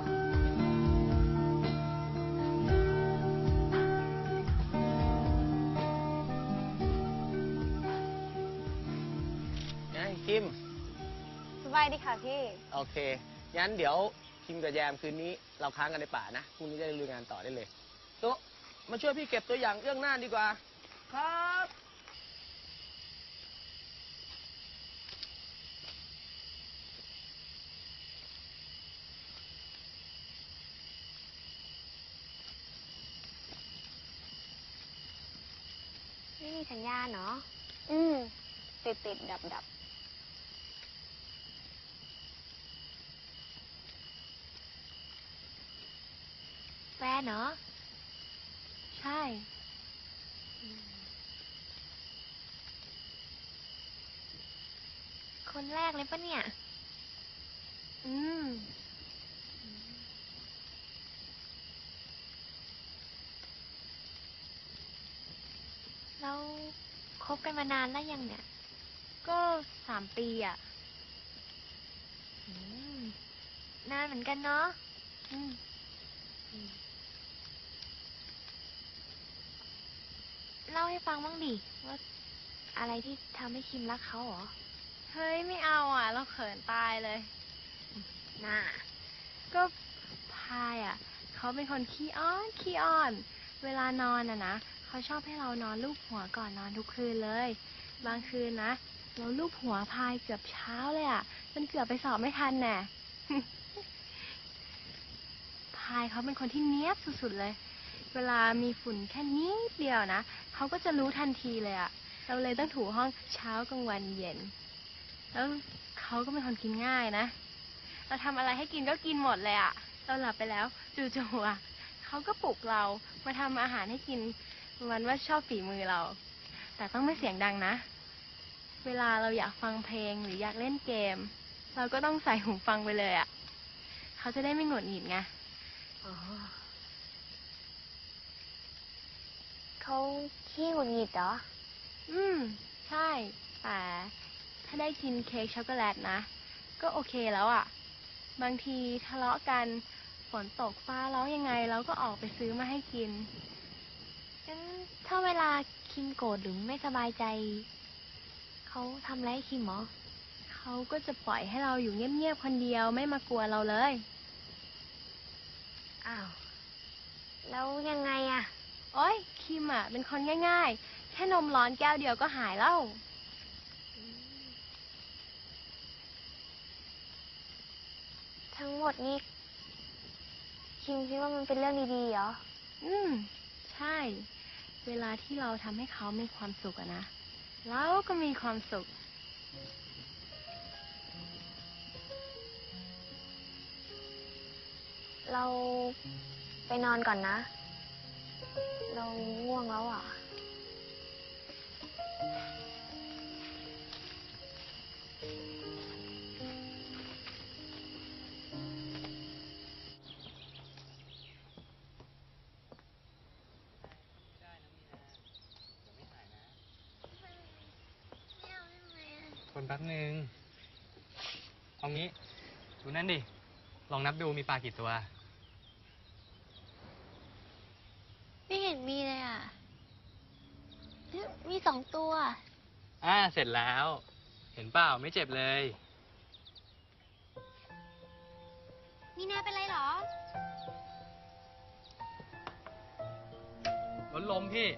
ไงคิม
สบายดีค่ะพี่
โอเค งั้นเดี๋ยวคิมกับแยมคืนนี้เราค้างกันในป่านะ พรุ่งนี้จะได้ลุยงานต่อได้เลยโต๊ะมาช่วยพี่เก็บตัวอย่างเรื่องหน้าดีกว่า ครับ
ไม่มีสัญญาณเนาะ
ติดดับ
แฟนเนาะ
ใช่
คนแรกเลยปะเนี่ย
อืม
เราคบกันมานานแล้วยังเนี่ย
ก็3 ปีอะ
อืมนานเหมือนกันเนาะ
อืม
เล่าให้ฟังบ้างดิว่าอะไรที่ทำให้คิมรักเขาเหรอ
เฮ้ย ไม่เอาอ่ะ เราเขินตายเลย
น่า
ก็พายอ่ะ เขาเป็นคนขี้อ้อน เวลานอนอ่ะนะ เขาชอบให้เรานอนลูบหัวก่อนนอนทุกคืนเลย บางคืนนะ เราลูบหัวพายเกือบเช้าเลยอ่ะจนเกือบไปสอบไม่ทันแน่ พายเขาเป็นคนที่เนี้ยบสุดๆเลย เวลามีฝุ่นแค่นิดเดียวนะ เขาก็จะรู้ทันทีเลยอ่ะ เราเลยต้องถูห้องเช้ากลางวันเย็น แล้วเขาก็เป็นคนกินง่ายนะ เราทำอะไรให้กินก็กินหมดเลยอ่ะ เราหลับไปแล้วจู่ๆอ่ะเขาก็ปลุกเรามาทำอาหารให้กินมันว่าชอบฝีมือเรา แต่ต้องไม่เสียงดังนะ เวลาเราอยากฟังเพลงหรืออยากเล่นเกม เราก็ต้องใส่หูฟังไปเลยอ่ะ เขาจะได้ไม่หงุดหงิดไง
อ๋อ เขาขี้หงุดหงิดเหรอ
ใช่ แต่ถ้าได้กินเค้กช็อกโกแลตนะ ก็โอเคแล้วอ่ะ บางทีทะเลาะกัน ฝนตกฟ้าร้องยังไงเราก็ออกไปซื้อมาให้กิน
งั้นถ้าเวลาคิมโกรธหรือไม่สบายใจ เขาทำอะไรให้คิมเหรอ
เขาก็จะปล่อยให้เราอยู่เงียบๆคนเดียวไม่มากวนเราเลย
อ้าว แล้วยังไงอะ
โอ๊ย คิมอ่ะเป็นคนง่ายๆ แค่นมร้อนแก้วเดียวก็หายแล้ว
ทั้งหมดนี้ คิมคิดว่ามันเป็นเรื่องดีๆเหรอ
ใช่ เวลาที่เราทำให้เขามีความสุขอะนะ เราก็มีความสุข
เราไปนอนก่อนนะ เรา
เราง่วงแล้วอ่ะ
คนแป๊บนึง เอางี้ ดูนั่นดิ ลองนับดูมีปลากี่ตัว
ไม่เห็นมีเลยอ่ะ มี2 ตัว
เสร็จแล้ว เห็นเปล่าไม่เจ็บเลย
มีนาเป็นไรเหรอ
รถล้มพี่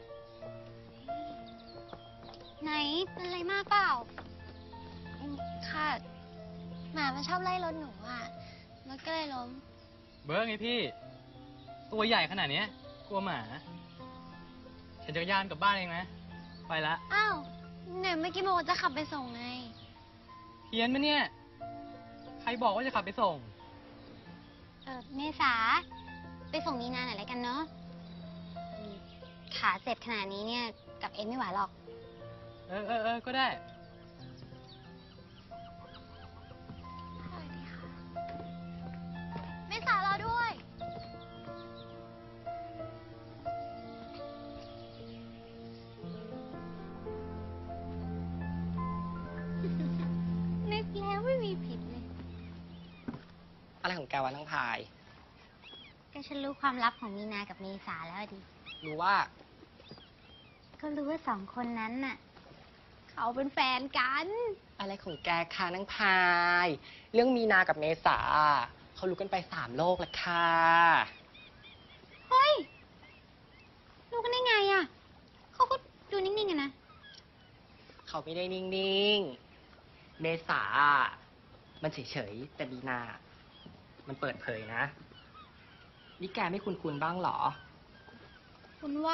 ไหน เป็นไรมากเปล่า
ค่ะ หมามันชอบไล่รถหนูอ่ะรถก็เลยล้ม
เบิร์กไงพี่ ตัวใหญ่ขนาดเนี้ยกลัวหมาเข็นจักรยานกลับบ้านเองนะ ไปละ
อ้าวเนี่ยเมื่อกี้บอกว่าจะขับไปส่งไง
เพี้ยนปะเนี่ย ใครบอกว่าจะขับไปส่ง
เมษา ไปส่งมีนาหน่อยแล้วกันเนาะขาเจ็บขนาดนี้เนี่ยกลับเองไม่ไหวหรอก
ก็ได้
เมษารอด้วย นึกแล้วไม่มีผิดเลย
อะไรของแกวะน้องพาย
ก็ฉันรู้ความลับของมีนากับเมษาแล้วดิ
รู้ว่า
ก็รู้ว่า2 คนนั้นน่ะ เขาเป็นแฟนกัน
อะไรของแกคะน้องพาย เรื่องมีนากับเมษาเขารู้กันไป3 โลกแล้วค่ะ
เฮ้ย รู้กันได้ไงอ่ะ เขาก็ดูนิ่งๆกันนะ
เขาไม่ได้นิ่งๆ เมษามันเฉยๆ แต่มีนา มันเปิดเผยนะ นี่แกไม่คุ้นๆบ้างเหรอ
คุณว่า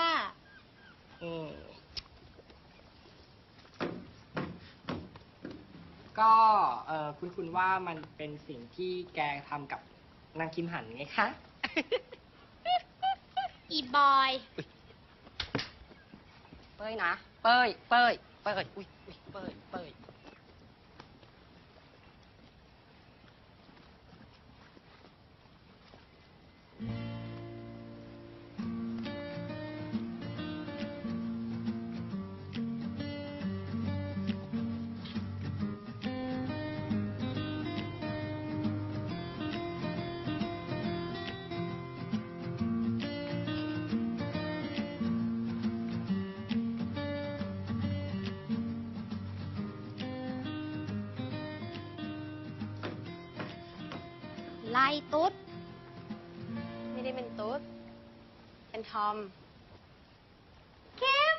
ก็คุณว่ามันเป็นสิ่งที่แกทำกับนางคิมหันไงคะ
อีบอย
เป้ยนะ เป้ยอุ้ยเป้ย
ไล่ตุ๊ด
ไม่ได้เป็นตุ๊ด เป็นทอม
เข้ม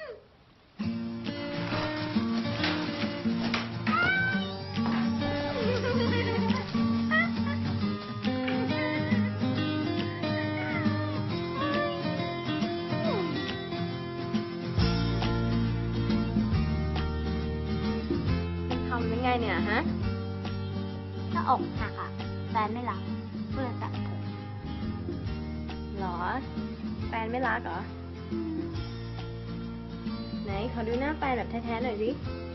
เป็นทอมเป็นไงเนี่ยฮะ
ถ้าอกหักอ่ะ แฟนไม่รักเพื่อนตัดผม
หรอ แฟนไม่รักเหรอ ไหนขอดูหน้าแฟนแบบแท้ๆหน่อยสิ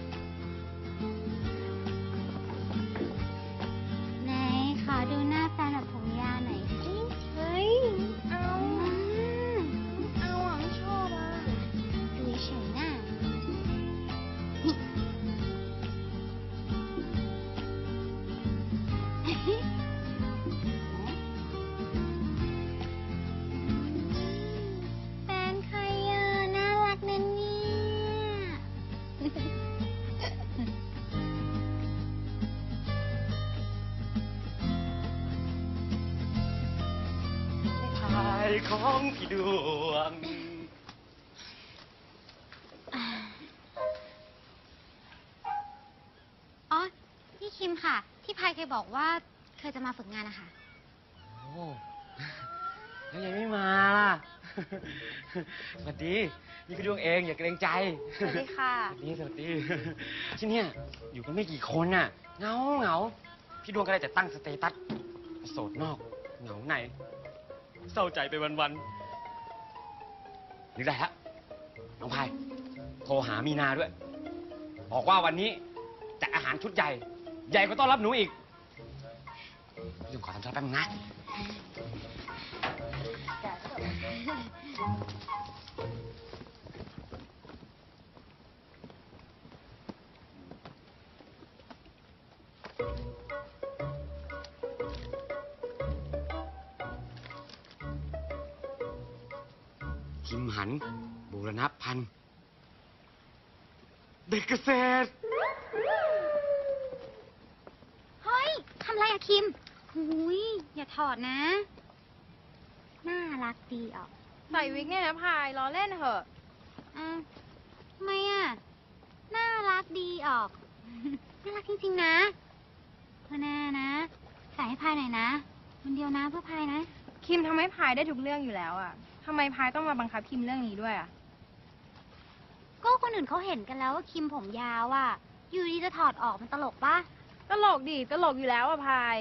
ไหนขอดูหน้าแฟนแบบผมยาวหน่อยสิ
เฮ้ย เอาเอาอ่ะไม่ชอบอ่ะ
ดูเฉยๆหน้าแฟนใครอ่ะ น่ารักนะเนี่ย
พายของพี่ดวง
อ๋อ พี่คิมค่ะ ที่พายเคยบอกว่าเคยจะมาฝึกงานนะคะ
โอ้แล้วยังไม่มาล่ะ สวัสดี นี่พี่ดวงเองอย่าเกรงใจ
สวัสดีค่ะ
สวัสดี ที่เนี่ยอยู่กันไม่กี่คนน่ะ เหงา พี่ดวงก็ได้แต่ตั้งสเตตัสโสดนอก เหงาใน เศร้าใจไปวันนึกได้ฮะน้องพายโทรหามีนาด้วย บอกว่าวันนี้จัดอาหารชุดใหญ่ ใหญ่กว่าต้อนรับหนูอีกยุ่งขอทำธุระแป๊บนึงนะ คิมหันบูรณพันธ์เด็กเกษตร
เฮ้ย ทำไรอะคิมหุยอย่าถอดนะ น่ารักดีออก
ใส่วิกเนี่ยนะพายล้อเล่นเถอะ
ทำไมอะน่ารักดีออก น่ารักจริงๆนะเพื่อหน้านะ ใส่ให้พายหน่อยนะคนเดียวนะเพื่อพายนะ
คิมทำให้พายได้ทุกเรื่องอยู่แล้วอะทำไมพายต้องมาบังคับคิมเรื่องนี้ด้วยอะ
ก็คนอื่นเขาเห็นกันแล้วว่าคิมผมยาวอะอยู่ดีจะถอดออกมันตลกปะ
ตลกดิตลกอยู่แล้วอะพาย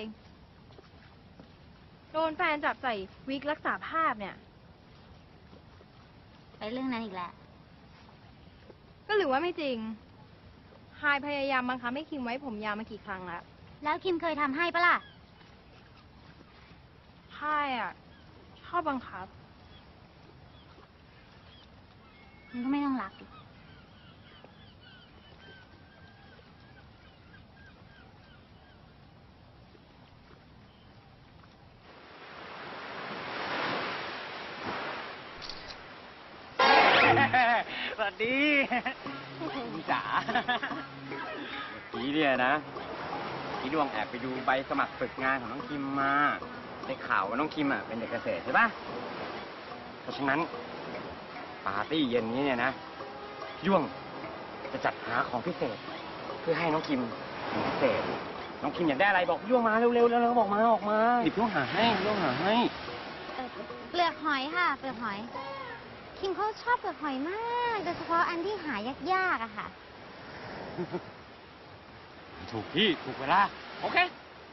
โดนแฟนจับใส่วิกรักษาภาพเนี่ย
ไปเรื่องนั้นอีกแล้ว
ก็หรือว่าไม่จริง พายพยายามบังคับให้คิมไว้ผมยาวมากี่ครั้งแล้ว
แล้วคิมเคยทำให้ปะล่ะ
พายอะชอบบังคับ
มันก็ไม่ต้องรักดิ
สวัสดีจ๋า
เมื่อกี้เนี่ยนะพี่ดวงแอบไปดูใบสมัครฝึกงานของน้องคิมมาได้ข่าวว่าน้องคิมเป็นเด็กเกษตรใช่ปะเพราะฉะนั้นปาร์ตี้เย็นนี้เนี่ยนะย่วงจะจัดหาของพิเศษ เพื่อให้น้องคิมเป็นพิเศษ น้องคิมอยากได้อะไรบอกย่วงมาเร็วๆแล้วบอกมาออกมาหยิบย่วงหาให้ย่วงหาให้
เปลือกหอยค่ะ เปลือกหอย คิมเขาชอบเปลือกหอยมากโดยเฉพาะอันที่หายากๆอะค่ะ
ถูกที่ถูกเวลาโอเค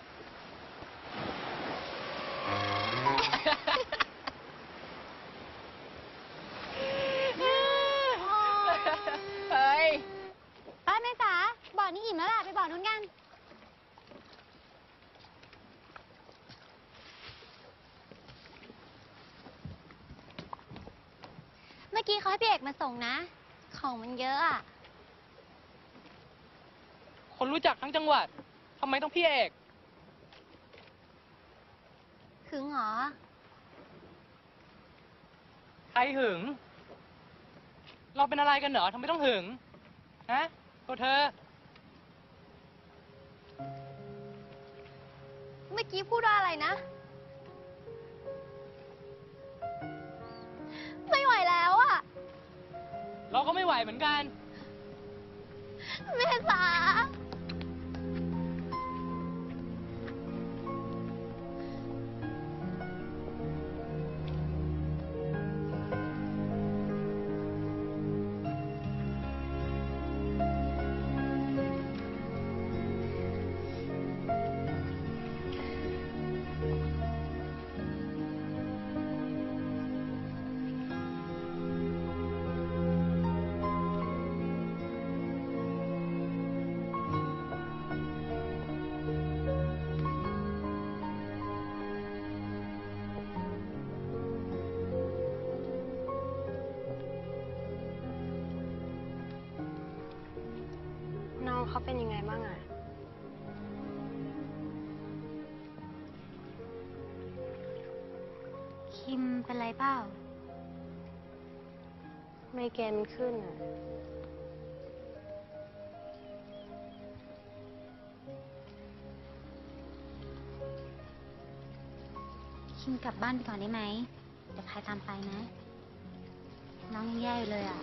เฮ้ย
ป้าแม่จ๋าบ่อนี้อิ่มแล้วล่ะ ไปบ่อนู้นกัน เมื่อกี้เขาให้พี่เอกมาส่งนะ ของมันเยอะอะ
คนรู้จักทั้งจังหวัด ทำไมต้องพี่เอก
หึงเหรอ
ใครหึง เราเป็นอะไรกันเหรอทำไมต้องหึง ฮะ ตัวเธอ
เมื่อกี้พูดว่าอะไรนะ ไม่ไหวแล้วอะ
เราก็ไม่ไหวเหมือนกัน
แม่จ๋า
น้องเขาเป็นยังไงบ้างอะ
คิมเป็นไรเปล่า
ไมเกรนขึ้นอะ
คิมกลับบ้านไปก่อนได้ไหม เดี๋ยวพายตามไปนะ น้องยังแย่อยู่เลยอ่ะ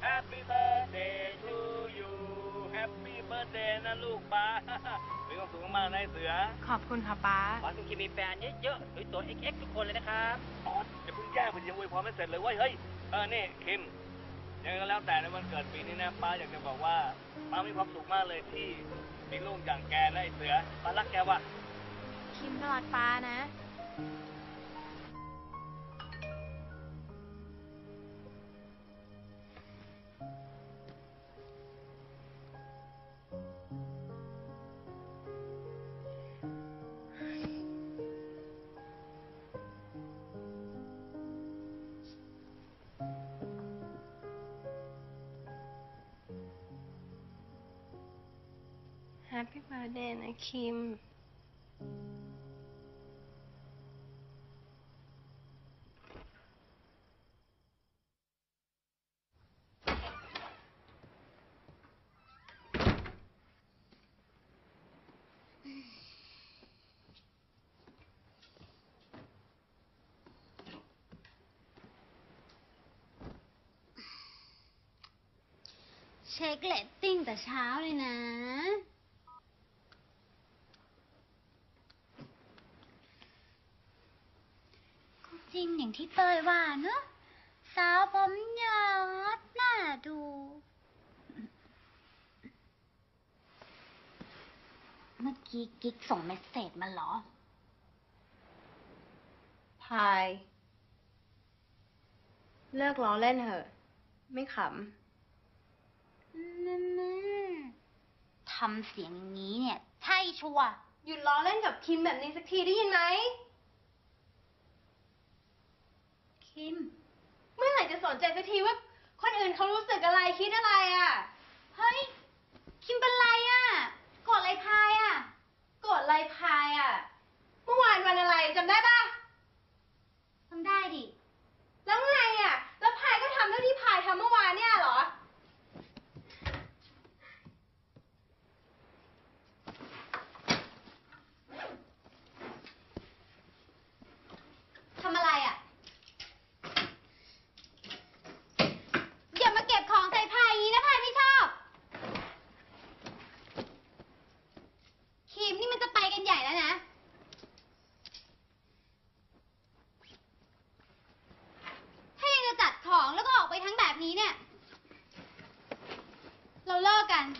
Happy birthday to you Happy birthday นะลูกป้า มีความสุขมากๆนะเสือ
ขอบคุณค่ะป้า
ขอให้คุณคิมมีแฟนเยอะๆสวยๆ XX ทุกคนเลยนะครับ
อ๋อจะเพิ่งแย่มันยังอวยพรไม่เสร็จเลยเว้ยเฮ้ยนี่คิมยังไงก็แล้วแต่ในวันเกิดปีนี้นะป้าอยากจะบอกว่าป้ามีความสุขมากเลยที่มีลูกอย่างแกและไอ้เสือป้ารักแกว่ะ
คิมก็รักป้านะ Happy birthday นะคิม
เช็คเรตติ้งแต่เช้าเลยนะ ก็จริงอย่างที่เตยว่าเนอะสาวผมยาวน่าดู เมื่อกี้กิ๊กส่งเมสเสจมาเหรอ
พาย เลิกล้อเล่นเถอะ ไม่ขำ
ทำเสียงอย่างนี้เนี่ย ใช่ชัวร์
หยุดล้อเล่นกับคิมแบบนี้สักทีได้ยินไหม
คิม
เมื่อไหร่จะสนใจสักทีว่า คนอื่นเขารู้สึกอะไรคิดอะไรอ่ะ
เฮ้ย คิมเป็นไรอ่ะโกรธอะไรพายอ่ะ
โกรธอะไรพายอ่ะ เมื่อวานวันอะไรจำได้ปะ
ทำได้ดิ
แล้วไงอ่ะ แล้วพายก็ทำเท่าที่พายทำเมื่อวานเนี่ยเหรอ
ทำอะไรอ่ะ อย่ามาเก็บของใส่พายอย่างนี้นะพายไม่ชอบ คิมนี่มันจะไปกันใหญ่แล้วนะ ถ้ายังจะจัดของแล้วก็ออกไปทั้งแบบนี้เนี่ย เราเลิกกัน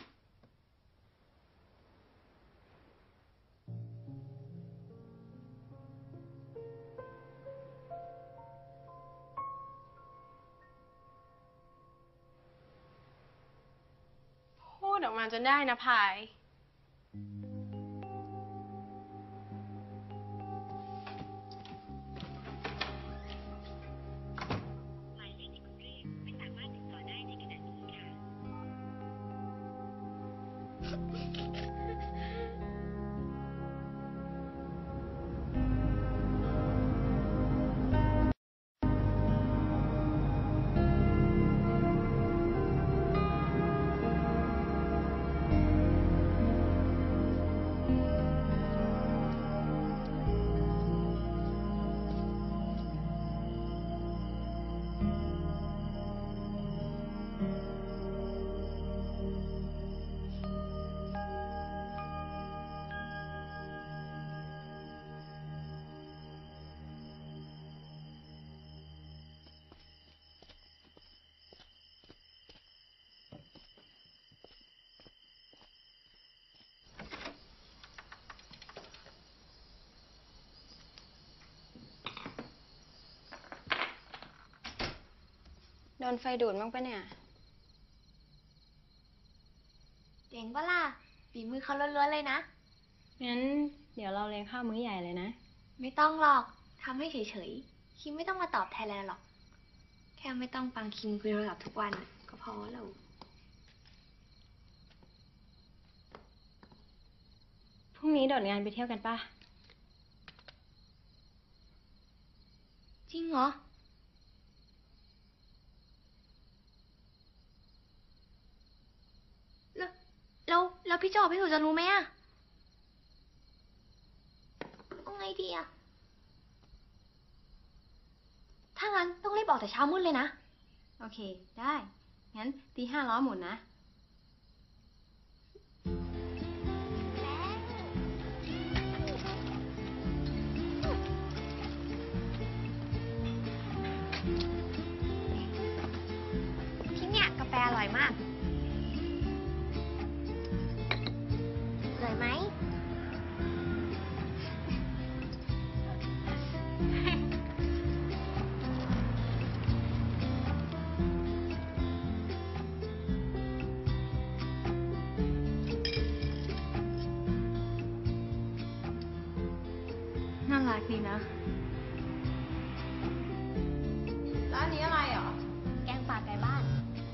พูดออกมาจนได้นะพาย โดนไฟดูดมั้งปะเนี่ย
เจ๋งปะล่ะฝีมือเขาล้วนๆเลยนะ
งั้นเดี๋ยวเราเลี้ยงข้าวมื้อใหญ่เลยนะ
ไม่ต้องหรอกทำให้เฉยๆ คิมไม่ต้องมาตอบแทนอะไรหรอก แค่ไม่ต้องฟังคิมคุยโทรศัพท์ทุกวันก็พอแล้ว
พรุ่งนี้โดดงานไปเที่ยวกันปะ
จริงเหรอ แล้วพี่จอพี่หนูจะรู้ไหมอะเอาไงดีอะถ้างั้นต้องรีบออกแต่เช้ามืดเลยนะ
โอเค ได้งั้นตี5ล้อหมุนนะ
ที่เนี่ยกาแฟอร่อยมาก อร่อยไหม
น่ารักดีนะ แล้วอันนี้อะไรเหรอ
แกงป่าไก่บ้าน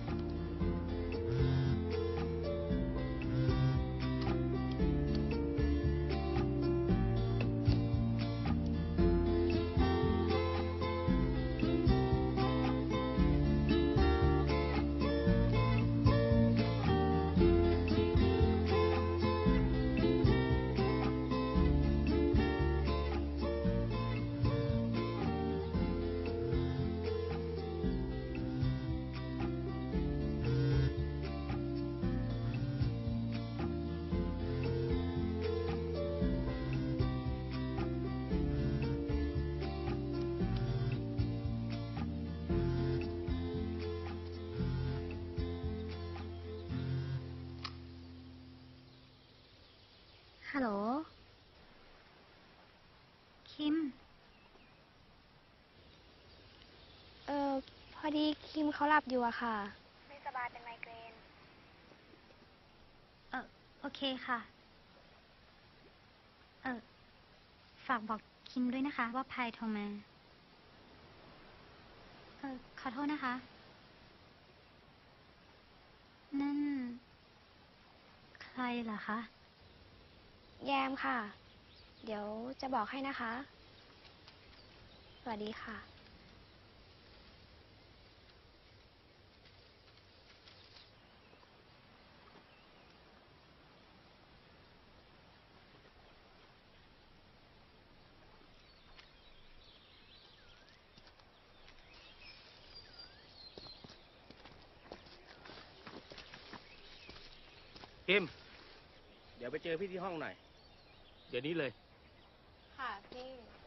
ฮัลโหล คิม พอดีคิมเขาหลับอยู่อะค่ะ ไม่สบายเป็นไมเกรน โอเคค่ะ ฝากบอกคิมด้วยนะคะ ว่าพายโทรมา ขอโทษนะคะ นั่น ใครเหรอคะ แยมค่ะ เดี๋ยวจะบอกให้นะคะ สวัสดีค่ะ
คิม เดี๋ยวไปเจอพี่ที่ห้องหน่อย เดี๋ยวนี้เลย
ค่ะพี่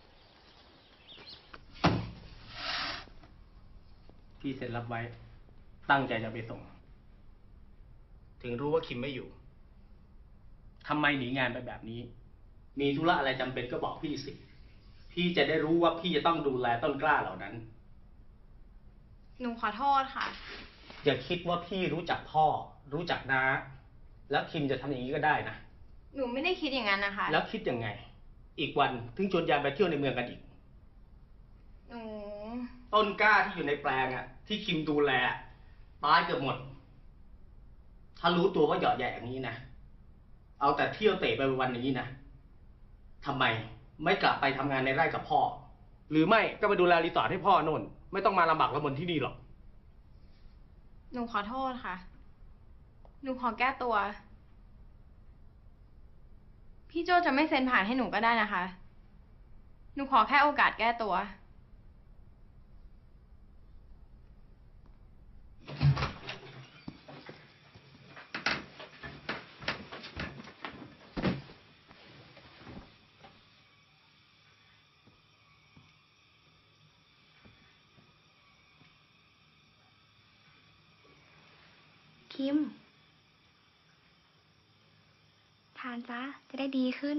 พี่เซ็นรับไว้ ตั้งใจจะไปส่ง ถึงรู้ว่าคิมไม่อยู่ ทำไมหนีงานไปแบบนี้ มีธุระอะไรจำเป็นก็บอกพี่สิ พี่จะได้รู้ว่าพี่จะต้องดูแลต้นกล้าเหล่านั้น
หนูขอโทษค่ะ
อย่าคิดว่าพี่รู้จักพ่อ รู้จักน้า แล้วคิมจะทำอย่างนี้ก็ได้นะ
หนูไม่ได้คิดอย่างนั้นนะคะ
แล้วคิดยังไง อีกวันถึงชวนยายไปเที่ยวในเมืองกันอีก
หนู
ต้นกล้าที่อยู่ในแปลงอะที่คิมดูแลตายเกือบหมด ถ้ารู้ตัวว่าเหยาะแย่อย่างนี้นะ เอาแต่เที่ยวเตะไปวันนี้นะทำไมไม่กลับไปทำงานในไร่กับพ่อ หรือไม่ก็ไปดูแลรีสอร์ทให้พ่อโน่น ไม่ต้องมาลำบากลำบนที่นี่หรอก
หนูขอโทษค่ะ หนูขอแก้ตัว พี่โจจะไม่เซ็นผ่านให้หนูก็ได้นะคะ หนูขอแค่โอกาสแก้ตัว
คิม ทานซะ จะได้ดีขึ้น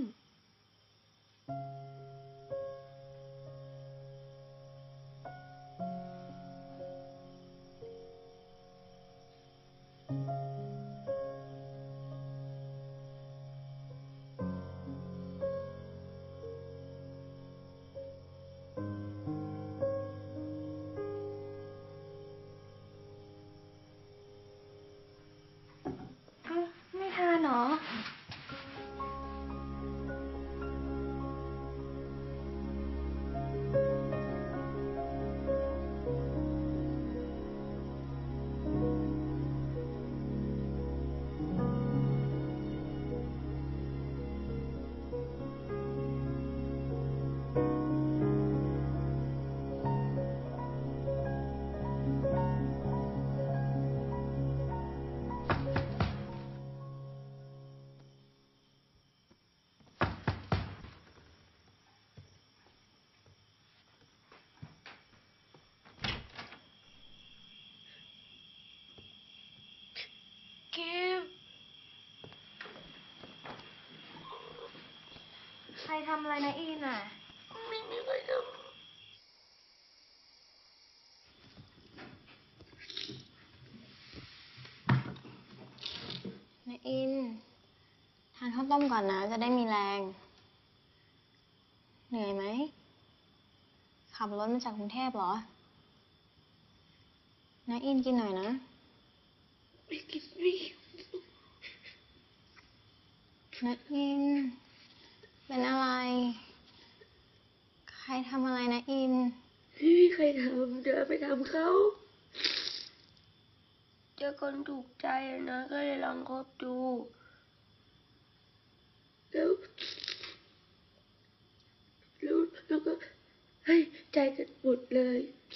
เอ้า ไม่ทานเหรอ
ำอะไรนะอินอ่ะ
ไม่มีใครทำ
นะอิน ทานข้าวต้มก่อนนะ จะได้มีแรง เหนื่อยไหม ขับรถมาจากกรุงเทพเหรอ นะอินกินหน่อยนะ
ไม่กินไม่หิว
นะอิน เป็นอะไร ใครทำอะไรนะอิน
ไม่มีใครทำเดี๋ยวไปทำเขาเจอคนถูกใจนะก็เลยลองคบดูแล้วก็ให้ใจกันหมดเลย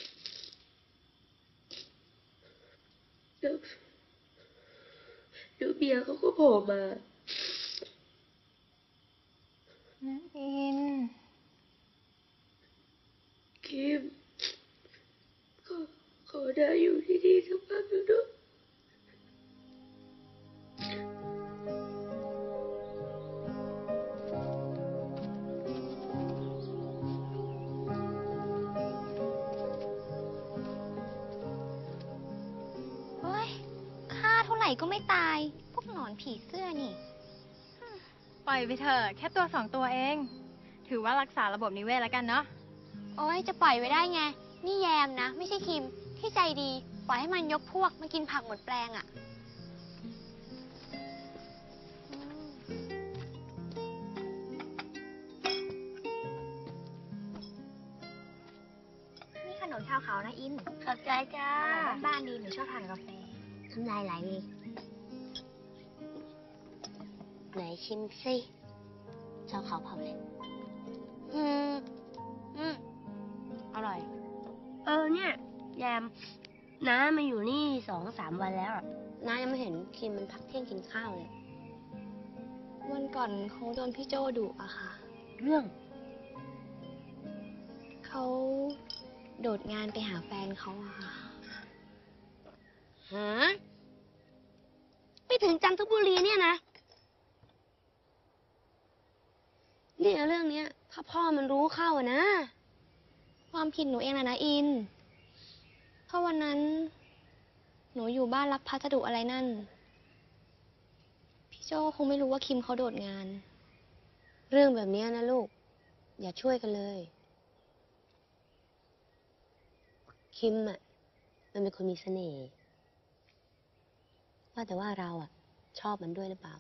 แล้วเบียร์เขาก็โผล่มา
นะอิน
คิมขอได้อยู่ที่นี่สักพักหนึ่งด้วย
เฮ้ย ฆ่าเท่าไหร่ก็ไม่ตาย พวกหนอนผีเสื้อนี่ ปล่อยไปเถอะ แค่ตัว2 ตัวเอง ถือว่ารักษาระบบนิเวศแล้วกันเนาะ
โอ้ยจะปล่อยไว้ได้ไง นี่แยมนะ ไม่ใช่คิม ที่ใจดี ปล่อยให้มันยกพวกมากินผักหมดแปลงอะ่ะ นี่ขนมชาวเขานะอิน
ขอบใจจ้า
บ้านๆดีหนูชอบทานกาแฟ
น้ำลายไหลเลยไหนชิมสิเจ้าเขาเผาเลยอร่อย เนี่ยแยมน้ามาอยู่นี่2-3 วันแล้วอะน้ายังไม่เห็นคิมมันพักเที่ยงกินข้าวเลย
วันก่อนเขาโดนพี่โจดุอะค่ะ
เรื่อง
เขาโดดงานไปหาแฟนเขาอะค่ะ
หาไปถึงจันทบุรีเนี่ยนะเนี่ยเรื่องเนี้ยถ้าพ่อมันรู้เข้าอะนะ
ความผิดหนูเองนะอิน เพราะวันนั้น หนูอยู่บ้านรับพัสดุอะไรนั่น พี่โจคงไม่รู้ว่าคิมเขาโดดงาน
เรื่องแบบเนี้ยนะลูก อย่าช่วยกันเลย คิมอ่ะมันเป็นคนมีเสน่ห์ว่าแต่ว่าเราอ่ะ ชอบมันด้วยหรือเปล่า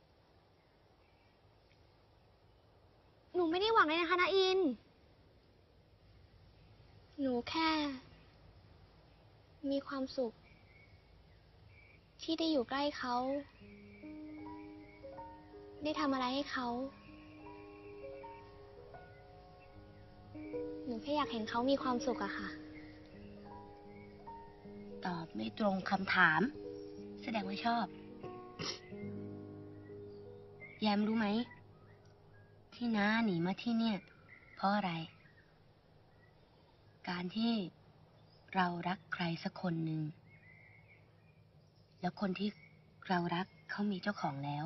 หนูไม่ได้หวังเลยนะคะนาอิน หนูแค่ มีความสุข ที่ได้อยู่ใกล้เขา ได้ทำอะไรให้เขา หนูแค่อยากเห็นเขามีความสุขอะค่ะ
ตอบไม่ตรงคำถาม แสดงว่าชอบ แยมรู้ไหม ที่น้าหนีมาที่เนี่ย เพราะอะไร การที่เรารักใครสักคนหนึ่ง แล้วคนที่เรารักเขามีเจ้าของแล้ว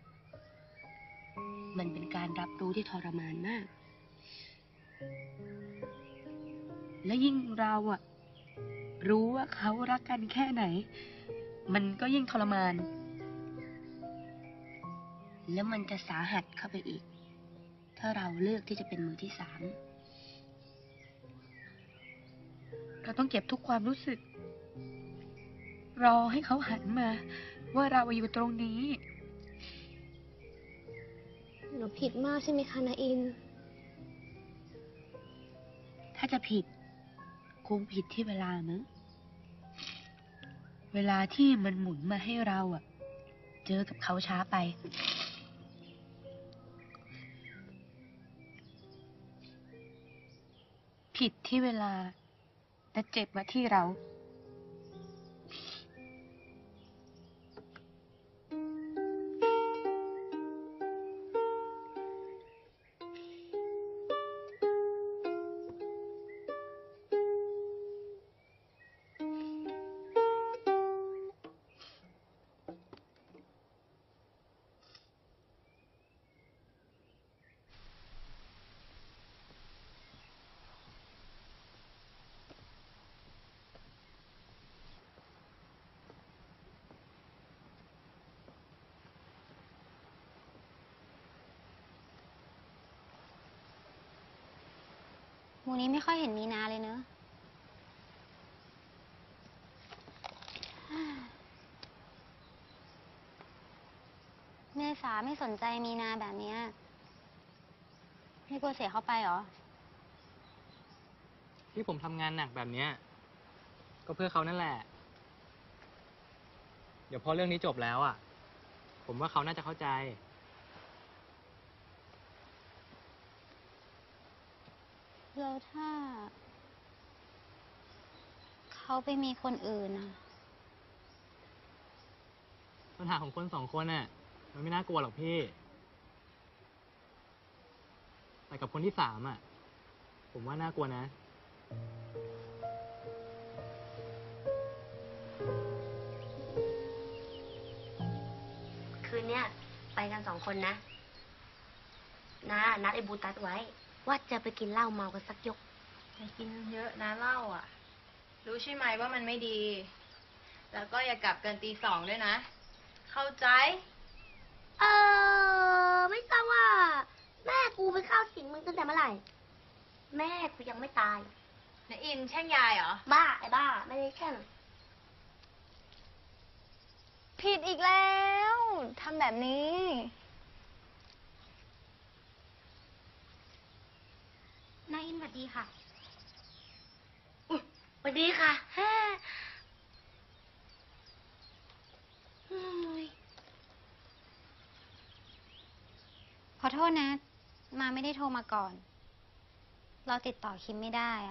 มันเป็นการรับรู้ที่ทรมานมาก และยิ่งเราอะรู้ว่าเขารักกันแค่ไหน มันก็ยิ่งทรมาน แล้วมันจะสาหัสเข้าไปอีก ถ้าเราเลือกที่จะเป็นมือที่ 3เราต้องเก็บทุกความรู้สึก รอให้เขาหันมาว่าเราอยู่ตรงนี้
หนูผิดมากใช่ไหมคะนาอิน
ถ้าจะผิดคงผิดที่เวลามั้ง เวลาที่มันหมุนมาให้เราอะเจอกับเขาช้าไป ผิดที่เวลาและเจ็บมาที่เรามูนี้ไม่ค่อยเห็นมีนาเลยเนอะเมษาไม่สนใจมีนาแบบเนี้ยไม่กลัวเสียเขาไปเหรอ
ที่ผมทำงานหนักแบบเนี้ยก็เพื่อเขานั่นแหละ เดี๋ยวพอเรื่องนี้จบแล้วอ่ะ ผมว่าเขาน่าจะเข้าใจ
แล้วถ้า เขาไปมีคนอื่นอะ
ปัญหาของคนสองคนน่ะ มันไม่น่ากลัวหรอกพี่ แต่กับคนที่สามอ่ะ ผมว่าน่ากลัวนะ
คืนเนี้ยไปกัน2 คนนะนัดไอ้บูตัสไว้ ว่าจะไปกินเหล้าเมากันสักยก
อย่ากินเยอะนะเหล้าอ่ะ รู้ใช่ไหมว่ามันไม่ดี แล้วก็อย่ากลับเกินตี 2ด้วยนะ เข้าใจ
ไม่ทราบว่า แม่กูไปเข้าสิงมึงตั้งแต่เมื่อไหร่ แม่กูยังไม่ตาย
นะอินแช่งยายเหรอ
บ้าไอ้บ้า ไม่ได้แค่นั้น
ผิดอีกแล้วทำแบบนี้
นายอินสวัสดีค่ะสวัสดีค่ะแฮ่ขอโทษนะ มาไม่ได้โทรมาก่อน เราติดต่อคิมไม่ได้อะ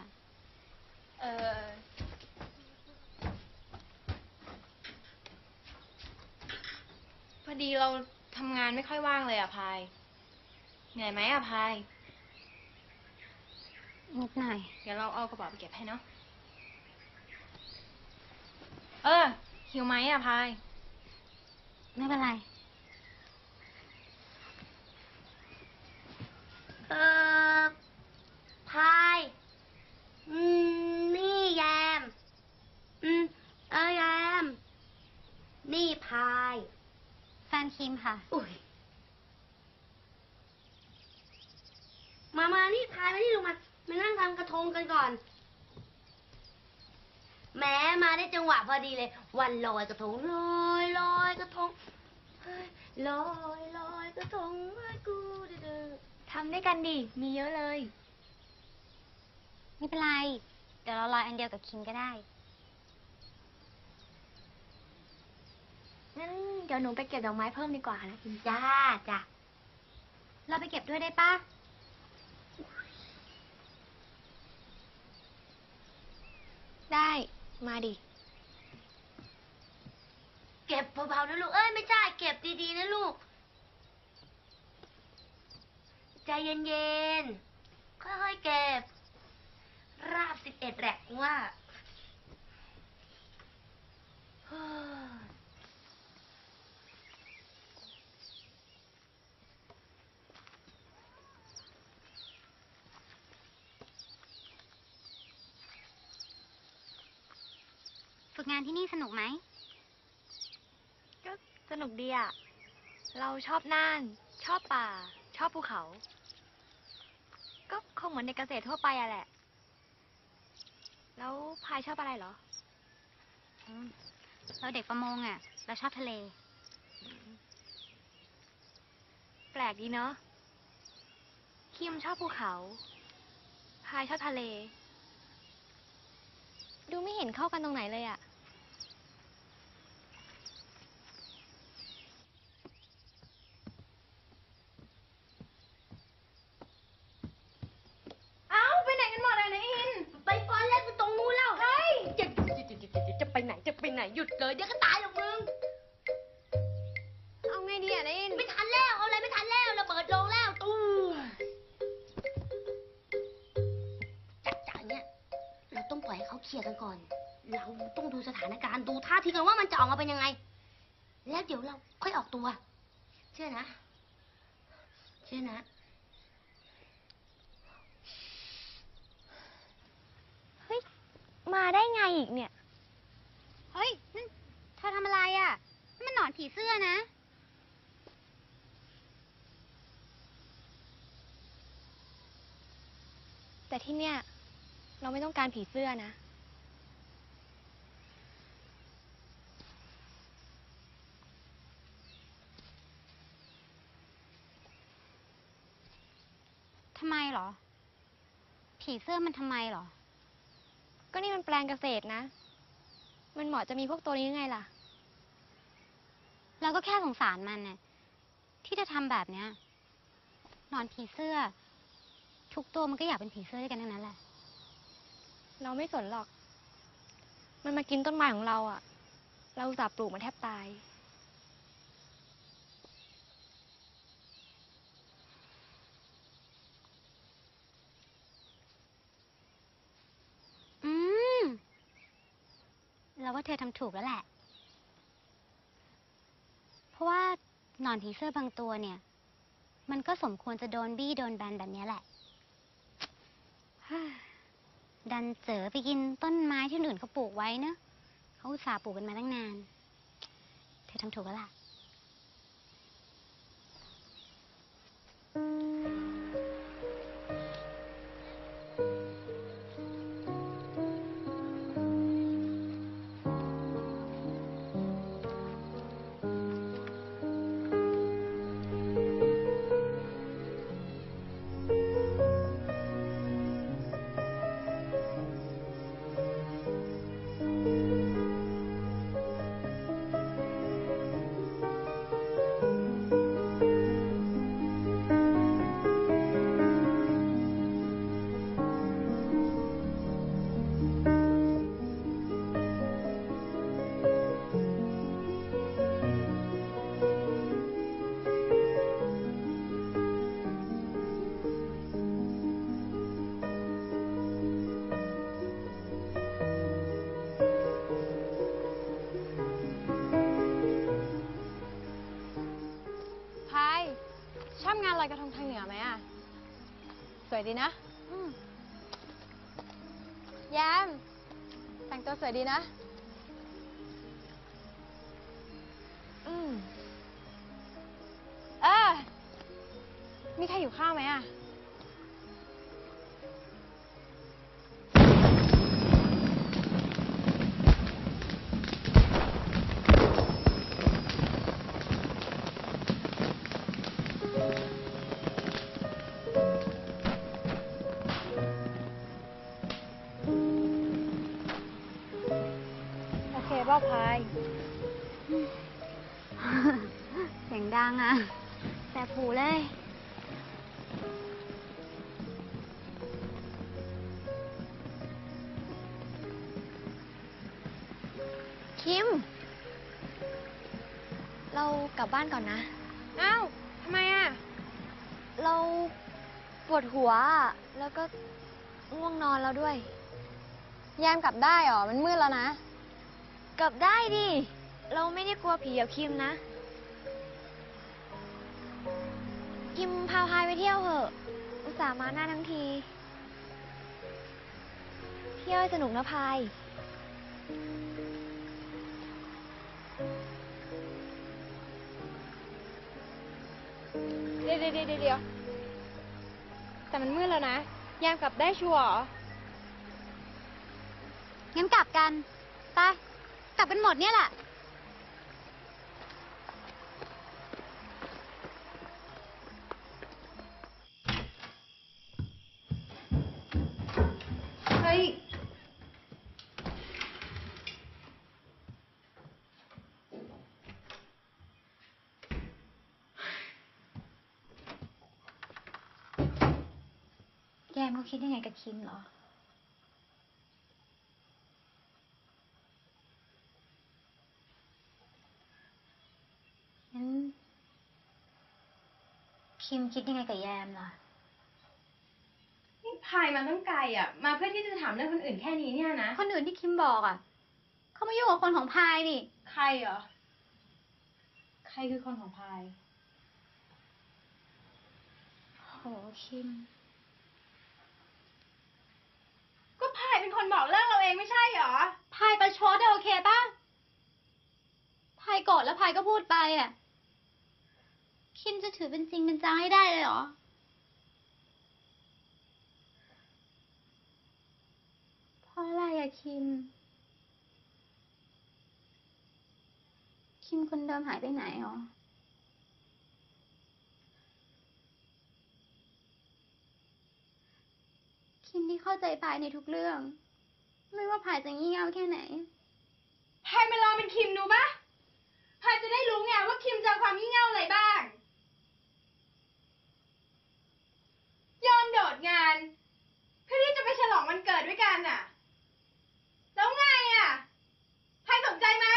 พอดีเราทำงานไม่ค่อยว่างเลยอะพาย เหนื่อยไหมอะพาย
นิดหน่อย
เดี๋ยวเราเอากระเป๋าไปเก็บให้เนาะ หิวไหมอะพาย
ไม่เป็นไร พาย นี่แยม แยม นี่พาย แฟนคิมค่ะ อุ้ย มานี่พายมานี่ลงมานั่งทำกระทงกันก่อน แม้มาได้จังหวะพอดีเลย วันลอยกระทงลอยกระทงเฮ้ยลอยกระทงให้กูดื้อ
ทำด้วยกันดิ มีเยอะเลย
ไม่เป็นไร เดี๋ยวเราลอยอันเดียวกับคิมก็ได้
งั้นเดี๋ยวหนูไปเก็บดอกไม้เพิ่มดีกว่านะ
จ้า เราไปเก็บด้วยได้ปะ
ได้ มาดิ
เก็บเบาๆนะลูก ไม่ใช่ เก็บดีๆนะลูก ใจเย็นๆ ค่อยๆ เก็บ ราบ11แหลกว่า ฝึกงานที่นี่สนุกไหม
ก็สนุกดีอะเราชอบน่าน ชอบป่า ชอบภูเขา ก็คงเหมือนในเกษตรทั่วไปอะแหละ แล้วพายชอบอะไรเหรอ
เราเด็กประมงอะเราชอบทะเล
แปลกดีเนาะ คิมชอบภูเขา พายชอบทะเล ดูไม่เห็นเข้ากันตรงไหนเลยอะ
เอ้า ไปไหนกันหมดอะนะอิน
ไปฟ้อนเล่นไปตรงนู้นแล้ว เฮ้ย จะไปไหน หยุดเลย เดี๋ยวก็ตายหรอกมึง
เอาไงดีอะนะอิน
ไม่ทันแล้ว เอาอะไรไม่ทันแล้วระเบิดลงแล้วตู้มจัดเนี่ย เราต้องปล่อยให้เขาเคลียร์กันก่อน เราต้องดูสถานการณ์ ดูท่าทีกันว่ามันจะออกมาเป็นยังไง แล้วเดี๋ยวเราค่อยออกตัว เชื่อนะ
เฮ้ย มาได้ไงอีกเนี่ย
เฮ้ยนั่นเธอทำอะไรอ่ะนั่นมันหนอนผีเสื้อนะ
แต่
แต่ที่เนี่ย เราไม่ต้องการผีเสื้อนะ
ทำไมเหรอ ผีเสื้อมันทำไมเหรอ
ก็นี่มันแปลงเกษตรนะ มันเหมาะจะมีพวกตัวนี้ยังไงล่ะ
เราก็แค่สงสารมันน่ะที่จะทำแบบเนี้ยหนอนผีเสื้อ ทุกตัวมันก็อยากเป็นผีเสื้อด้วยกันทั้งนั้นแหละ
เราไม่สนหรอก มันมากินต้นไม้ของเราอะเราอุตส่าห์ปลูกมันแทบตาย
อืม เราว่าเธอทำถูกแล้วแหละ เพราะว่าหนอนผีเสื้อบางตัวเนี่ย มันก็สมควรจะโดนบี้โดนแบนแบบนี้แหละ ดันเจอไปกินต้นไม้ที่คนอื่นเขาปลูกไว้เนอะเขาอุตส่าห์ปลูกกันมาตั้งนาน เธอทำถูกแล้วล่ะ
พายชอบงานลอยกระทงทางเหนือไหมอ่ะ สวยดีนะแยมแต่งตัวสวยดีนะ มีใครอยู่ข้าวไหมอ่ะ โอเคป่ะพาย
เสียงดังอ่ะแสบหูเลย
คิม เรากลับบ้านก่อนนะ
อ้าวทำไมอ่ะ
เราปวดหัวอะแล้วก็ง่วงนอนแล้วด้วย
แยมกลับได้เหรอ มันมืดแล้วนะ
กลับได้ดิ เราไม่ได้กลัวผีกับคิมนะ คิมพาพายไปเที่ยวเถอะ อุตส่าห์มาหน้าทั้งที เที่ยวให้สนุกนะพาย
เดี๋ยว แต่มันมืดแล้วนะ แยมกลับได้ชัวร์เหรอ
งั้นกลับกัน ไป กลับกันหมดเนี่ยแหละ
เฮ้ย
แยมเขาคิดยังไงกับคิมเหรอ งั้น คิมคิดยังไงกับแยมล่ะ
นี่พายมาตั้งไกลอ่ะ มาเพื่อที่จะถามเรื่องคนอื่นแค่นี้เนี่ยนะ
คนอื่นที่คิมบอกอ่ะ เขาไม่ยุ่งกับคนของพายนี่
ใครเหรอ ใครคือคนของพาย
โห คิม
ก็พายเป็นคนบอกเลิกเราเองไม่ใช่เหรอ
พายประชดอะโอเคป่ะ พายโกรธแล้วพายก็พูดไปอ่ะ คิมจะถือเป็นจริงเป็นจังให้ได้เลยเหรอ
ราะอะไรอะคิม คิมคนเดิมหายไปไหนหรอ คิมที่เข้าใจพายในทุกเรื่อง ไม่ว่าพายจะงี่เง่าแค่ไหน
พายมาลองเป็นคิมดูปะพายจะได้รู้ไงว่าคิมเจอความงี่เง่าอะไรบ้าง ยอมโดดงาน เพื่อที่จะไปฉลองวันเกิดด้วยกันน่ะ แล้วไงอ่ะพายสนใจไหม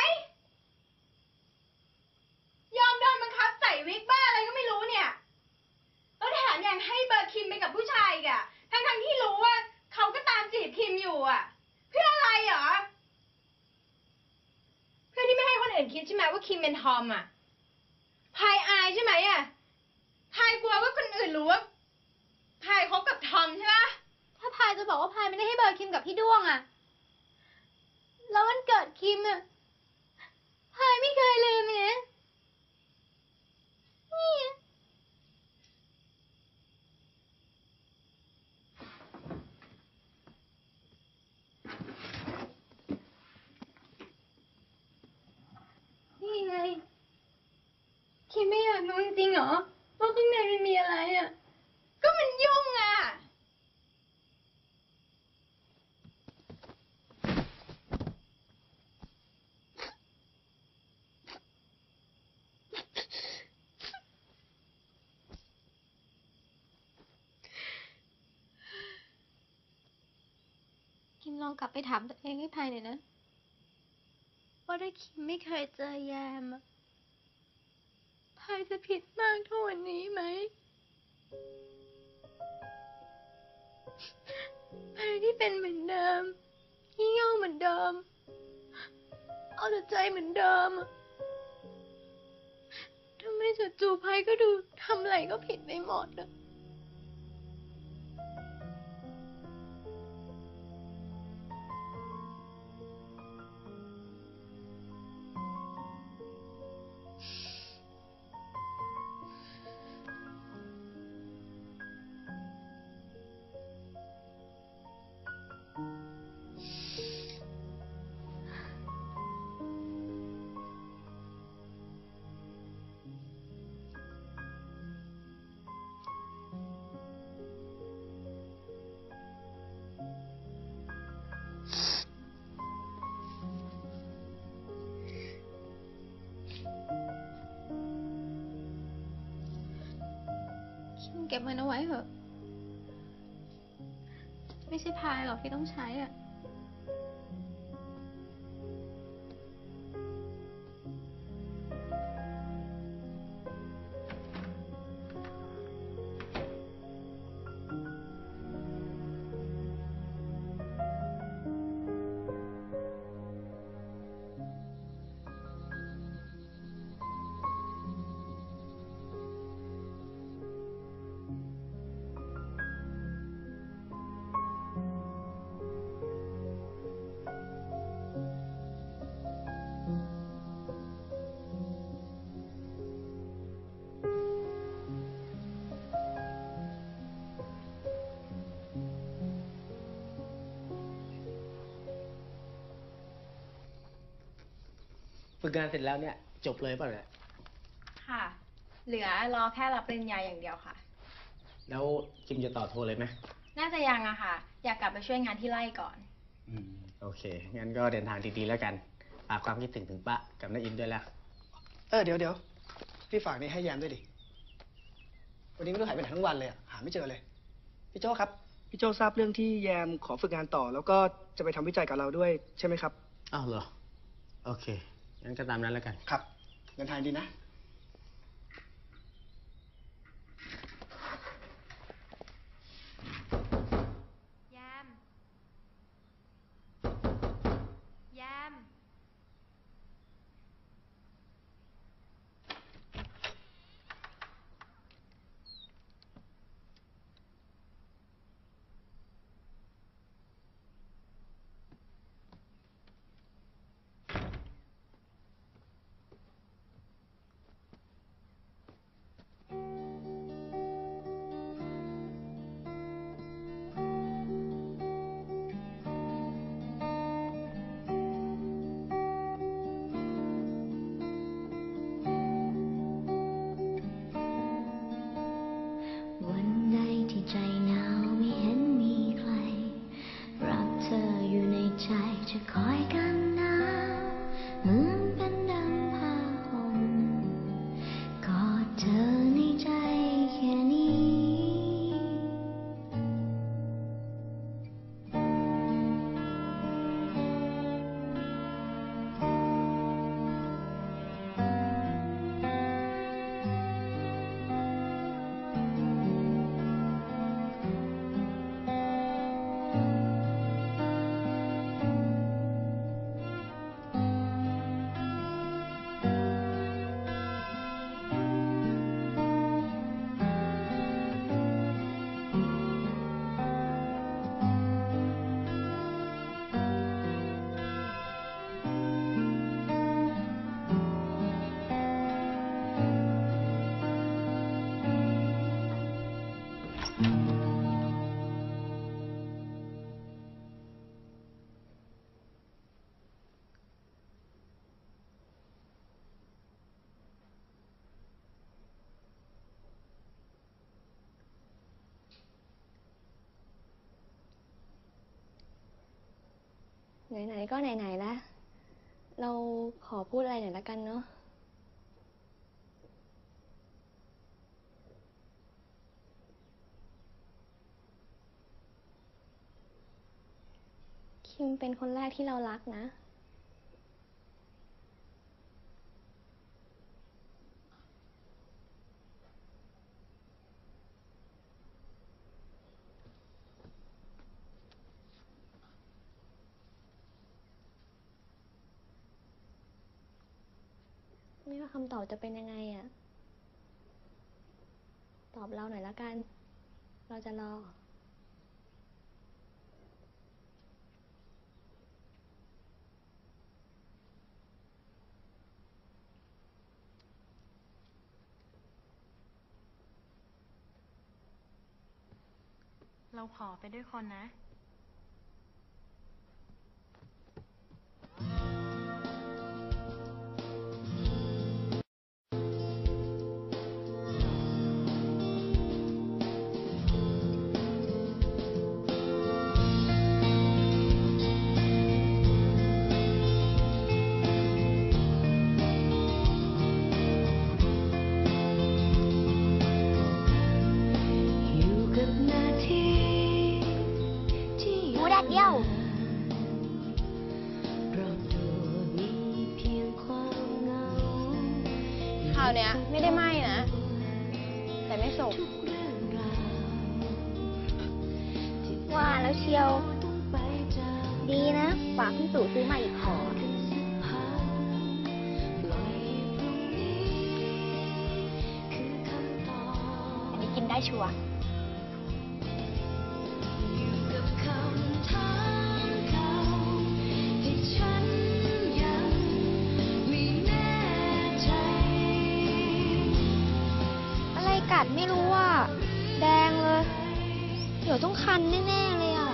ยอมโดนบังคับใส่วิกบ้าอะไรก็ไม่รู้เนี่ย แล้วแถมยังให้เบอร์คิมไปกับผู้ชายอีกอะทั้งที่รู้ว่าเขาก็ตามจีบคิมอยู่อ่ะ เพื่ออะไรเหรอ เพื่อที่ไม่ให้คนอื่นคิดใช่ไหมว่าคิมเป็นทอมอ่ะพายอายใช่ไหมอ่ะพายกลัวว่าคนอื่นรู้ว่าพายคบกับทอมใช่ปะ
ถ้าพายจะบอกว่าพายไม่ได้ให้เบอร์คิมกับพี่ด้วงอะแล้ววันเกิดคิมอะพายไม่เคยลืมไงนี่ไงนี่ไง คิมไม่อยากรู้จริงๆเหรอว่าข้างในมันมีอะไรอะ
ก็มันยุ่งอ่ะ
คิมลองกลับไปถามตัวเองให้ภายหน่อยนะ ว่าถ้าคิมไม่เคยเจอแยมอะพายจะผิดมากเท่าวันนี้ไหมพายที่เป็นเหมือนเดิมงี่เง่าเหมือนเดิม เอาแต่ใจเหมือนเดิมอะทำไมจู่ๆพายก็ดูทำอะไรก็ผิดไปหมดอะ คิมเก็บมันเอาไว้เถอะ ไม่ใช่พายหรอกที่ต้องใช้อ่ะ
ฝึกงานเสร็จแล้วเนี่ย จบเลยเปล่าเนี่ย
ค่ะ เหลือรอแค่รับปริญญาอย่างเดียวค่ะ
แล้วคิมจะต่อโทรเลยไหม
น่าจะยังอะค่ะ อยากกลับไปช่วยงานที่ไร่ก่อน
โอเค งั้นก็เดินทางดีๆแล้วกันฝากความคิดถึงป้ากับน้าอินด้วยแล้ว
เดี๋ยวพี่ฝากนี่ให้แยมด้วยดิ วันนี้ไม่รู้หายไปไหนทั้งวันเลยอะหาไม่เจอเลย พี่โจ้ครับ พี่โจ้ทราบเรื่องที่แยมขอฝึกงานต่อ แล้วก็จะไปทำวิจัยกับเราด้วยใช่ไหมครับ
อ้าวเหรอ โอเค งั้นก็ตามนั้นแล้วกัน
ครับเดินทางดีนะ
แยม แยม
พ
ไหนๆก็ไหนๆแล้วเราขอพูดอะไรหน่อยละกันเนาะคิมเป็นคนแรกที่เรารักนะไม่ว่าคำตอบจะเป็นยังไงอะตอบเราหน่อยละกัน เราจะรอ
เราขอไปด้วยคนนะ
หมูแดดเดียว
คราวเนี้ยไม่ได้ไหม้นะ แต่ไม่สุกว่าแล้วเชียว ดีนะฝากพี่ตู่ซื้อมาอีกห่ออันนี้กินได้ชัวร์อะไรกัดไม่รู้อ่ะ แดงเลย เดี๋ยวต้องคันแน่ๆเลยอ่ะ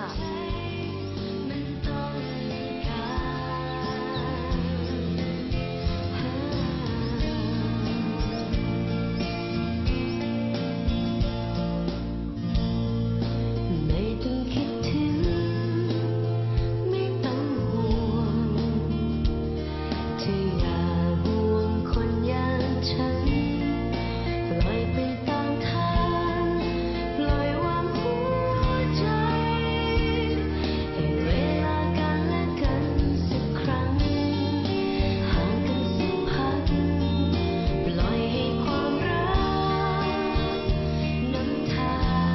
ไม่ต้องคิดถึง ไม่ต้องห่วงเธออย่าห่วงคนอย่างฉัน ปล่อยไปตามทางปล่อยวางหัวใจ ให้เวลากันและกันสักครั้ง ห่างกันสักพัก ปล่อยให้ความรักนำทาง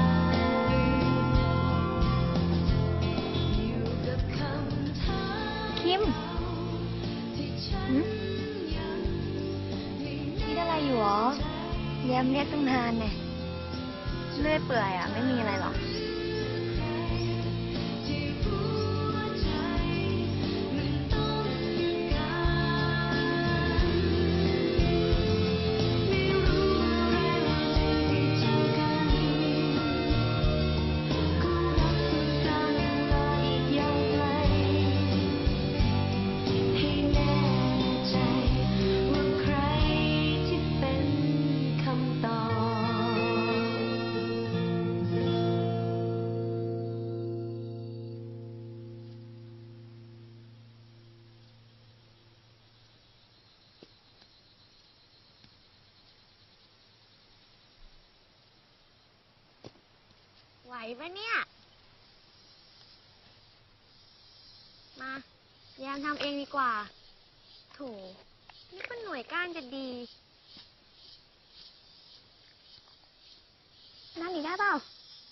คิมคิดอะไรอยู่หรอแย้มเรียกตั้งนานเนี่ยเลื่อยเปื่อยอ่ะ ไม่มีอะไรหรอก
ให้แน่ใจว่าใครที่เป็นคำตอบ
ไหวปะเนี่ย มาแยมทำเองดีกว่า โถ นี่ก็หน่วยก้านจะดี
นั่นอีกได้เปล่า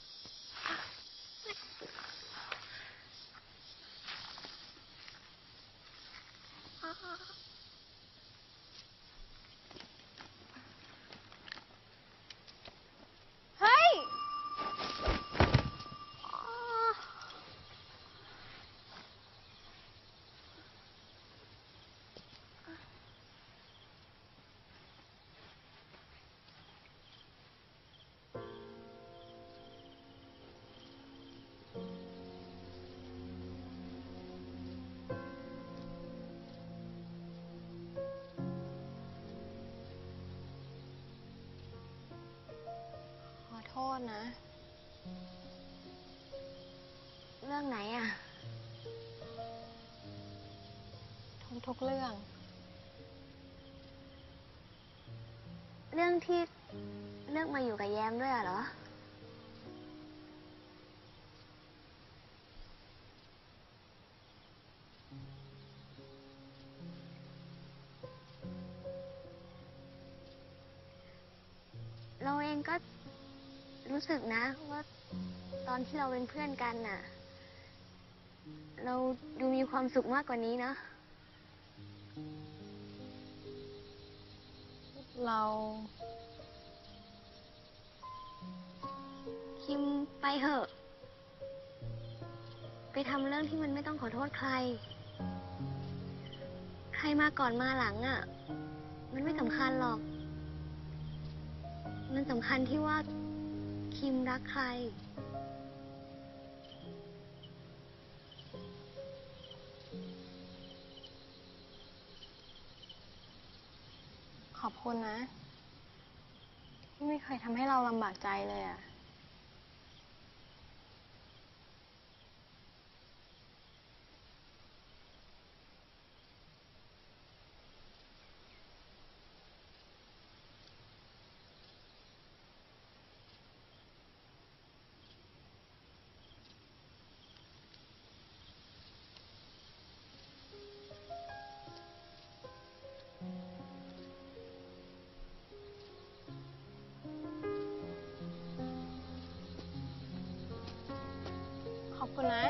เฮ้ย ขอโทษนะ เรื่องไหนอ่ะ
ทุกๆเรื่อง
เรื่องที่เลือกมาอยู่กับแย้มด้วยเหรอ เราเองก็รู้สึกนะว่าตอนที่เราเป็นเพื่อนกันน่ะ เราดูมีความสุขมากกว่านี้นะ
เรา
คิมไปเถอะ ไปทำเรื่องที่มันไม่ต้องขอโทษใคร ใครมาก่อนมาหลังอ่ะ มันไม่สำคัญหรอก มันสำคัญที่ว่าคิมรักใคร
ขอบคุณนะ ที่ไม่เคยทำให้เราลำบากใจเลยอ่ะ ขอบคุณนะ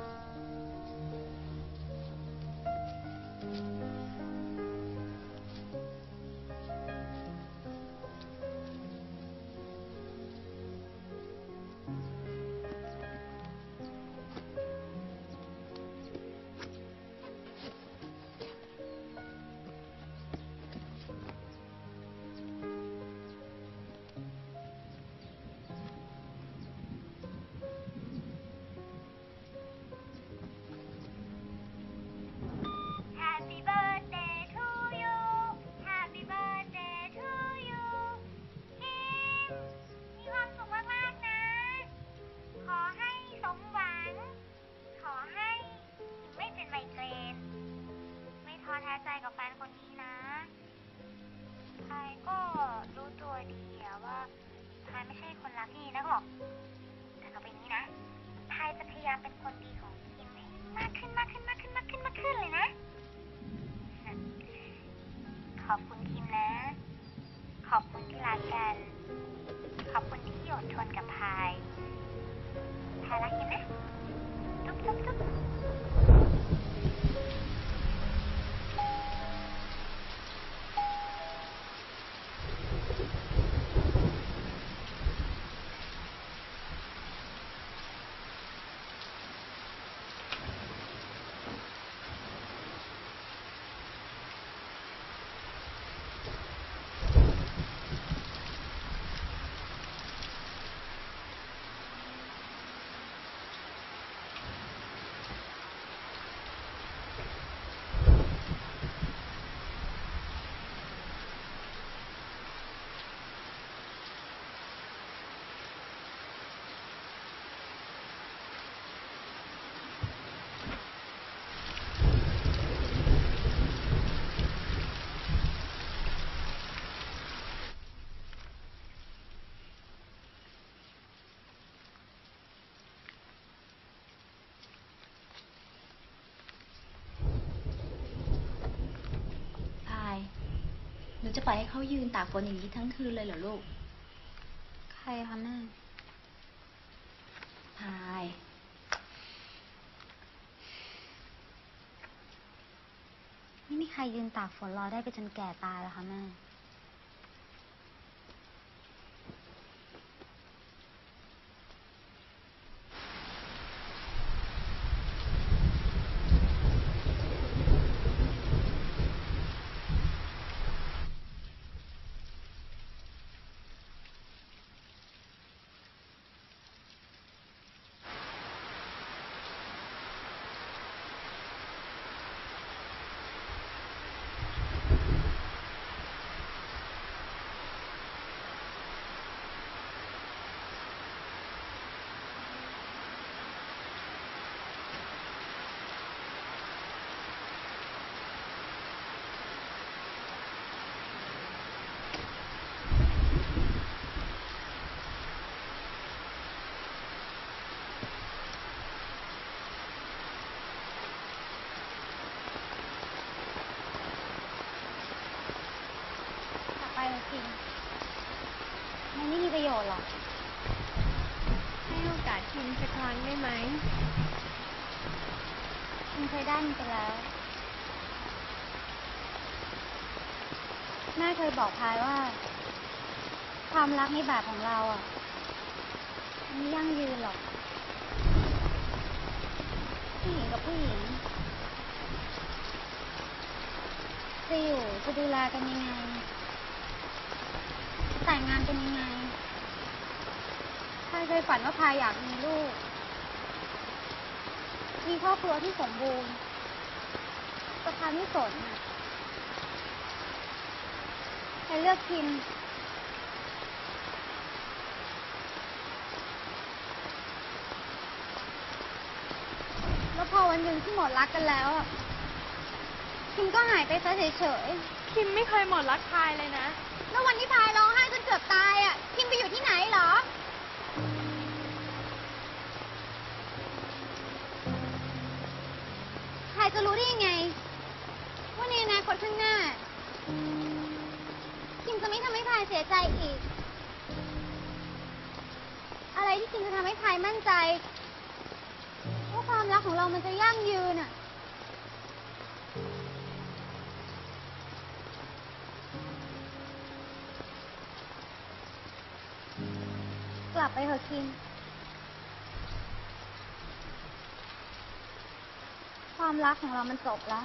Happy birthday to you Happy birthday to you คิมมีความสุขมากๆนะ ขอให้สมหวัง ขอให้ไม่เป็นไมเกรน ไม่ท้อแท้ใจกับแฟนคนนี้นะพายก็รู้ตัวดีว่าพายไม่ใช่คนรักที่ดีนักหรอก แต่ต่อไปนี้นะพายจะพยายามเป็นคนดีของคิมให้มากขึ้นเลยนะ ขอบคุณคิมนะ ขอบคุณที่รักกัน ขอบคุณที่อดทนกับพายรักคิมนะ จุ๊บจุ๊บจุ๊บ
พายหนูจะปล่อยให้เขายืนตากฝนอย่างนี้ทั้งคืนเลยเหรอลูก
ใครคะแม่
พายไม่มีใครยืนตากฝนรอได้ไปจนแก่ตายหรอคะแม่
คิมสักครั้งได้ไหม
คิมเคยได้มันไปแล้ว แม่เคยบอกพายว่า ความรักในแบบของเราอ่ะมันไม่ยั่งยืนหรอกผู้หญิงกับผู้หญิงจะอยู่จะดูแลกันยังไงแต่งงานกันยังไงพายเคยฝันว่าพายอยากมีลูกมีครอบครัวที่สมบูรณ์แต่พายไม่สนอ่ะพายเลือกคิมแล้วพอวันหนึ่งที่หมดรักกันแล้วอ่ะคิมก็หายไปซะเฉยๆคิมไม่เคยหมดรักพายเลยนะแล้ววันที่พายร้องไห้จนเกือบตายอ่ะคิมไปอยู่ที่ไหนเหรอพายจะรู้ได้ยังไงว่าในอนาคตข้างหน้าคิมจะไม่ทำให้พายเสียใจอีกอะไรที่คิมจะทำให้พายมั่นใจว่าความรักของเรามันจะยั่งยืนอ่ะกลับไปเถอะคิมความรักของเรามันจบแล้ว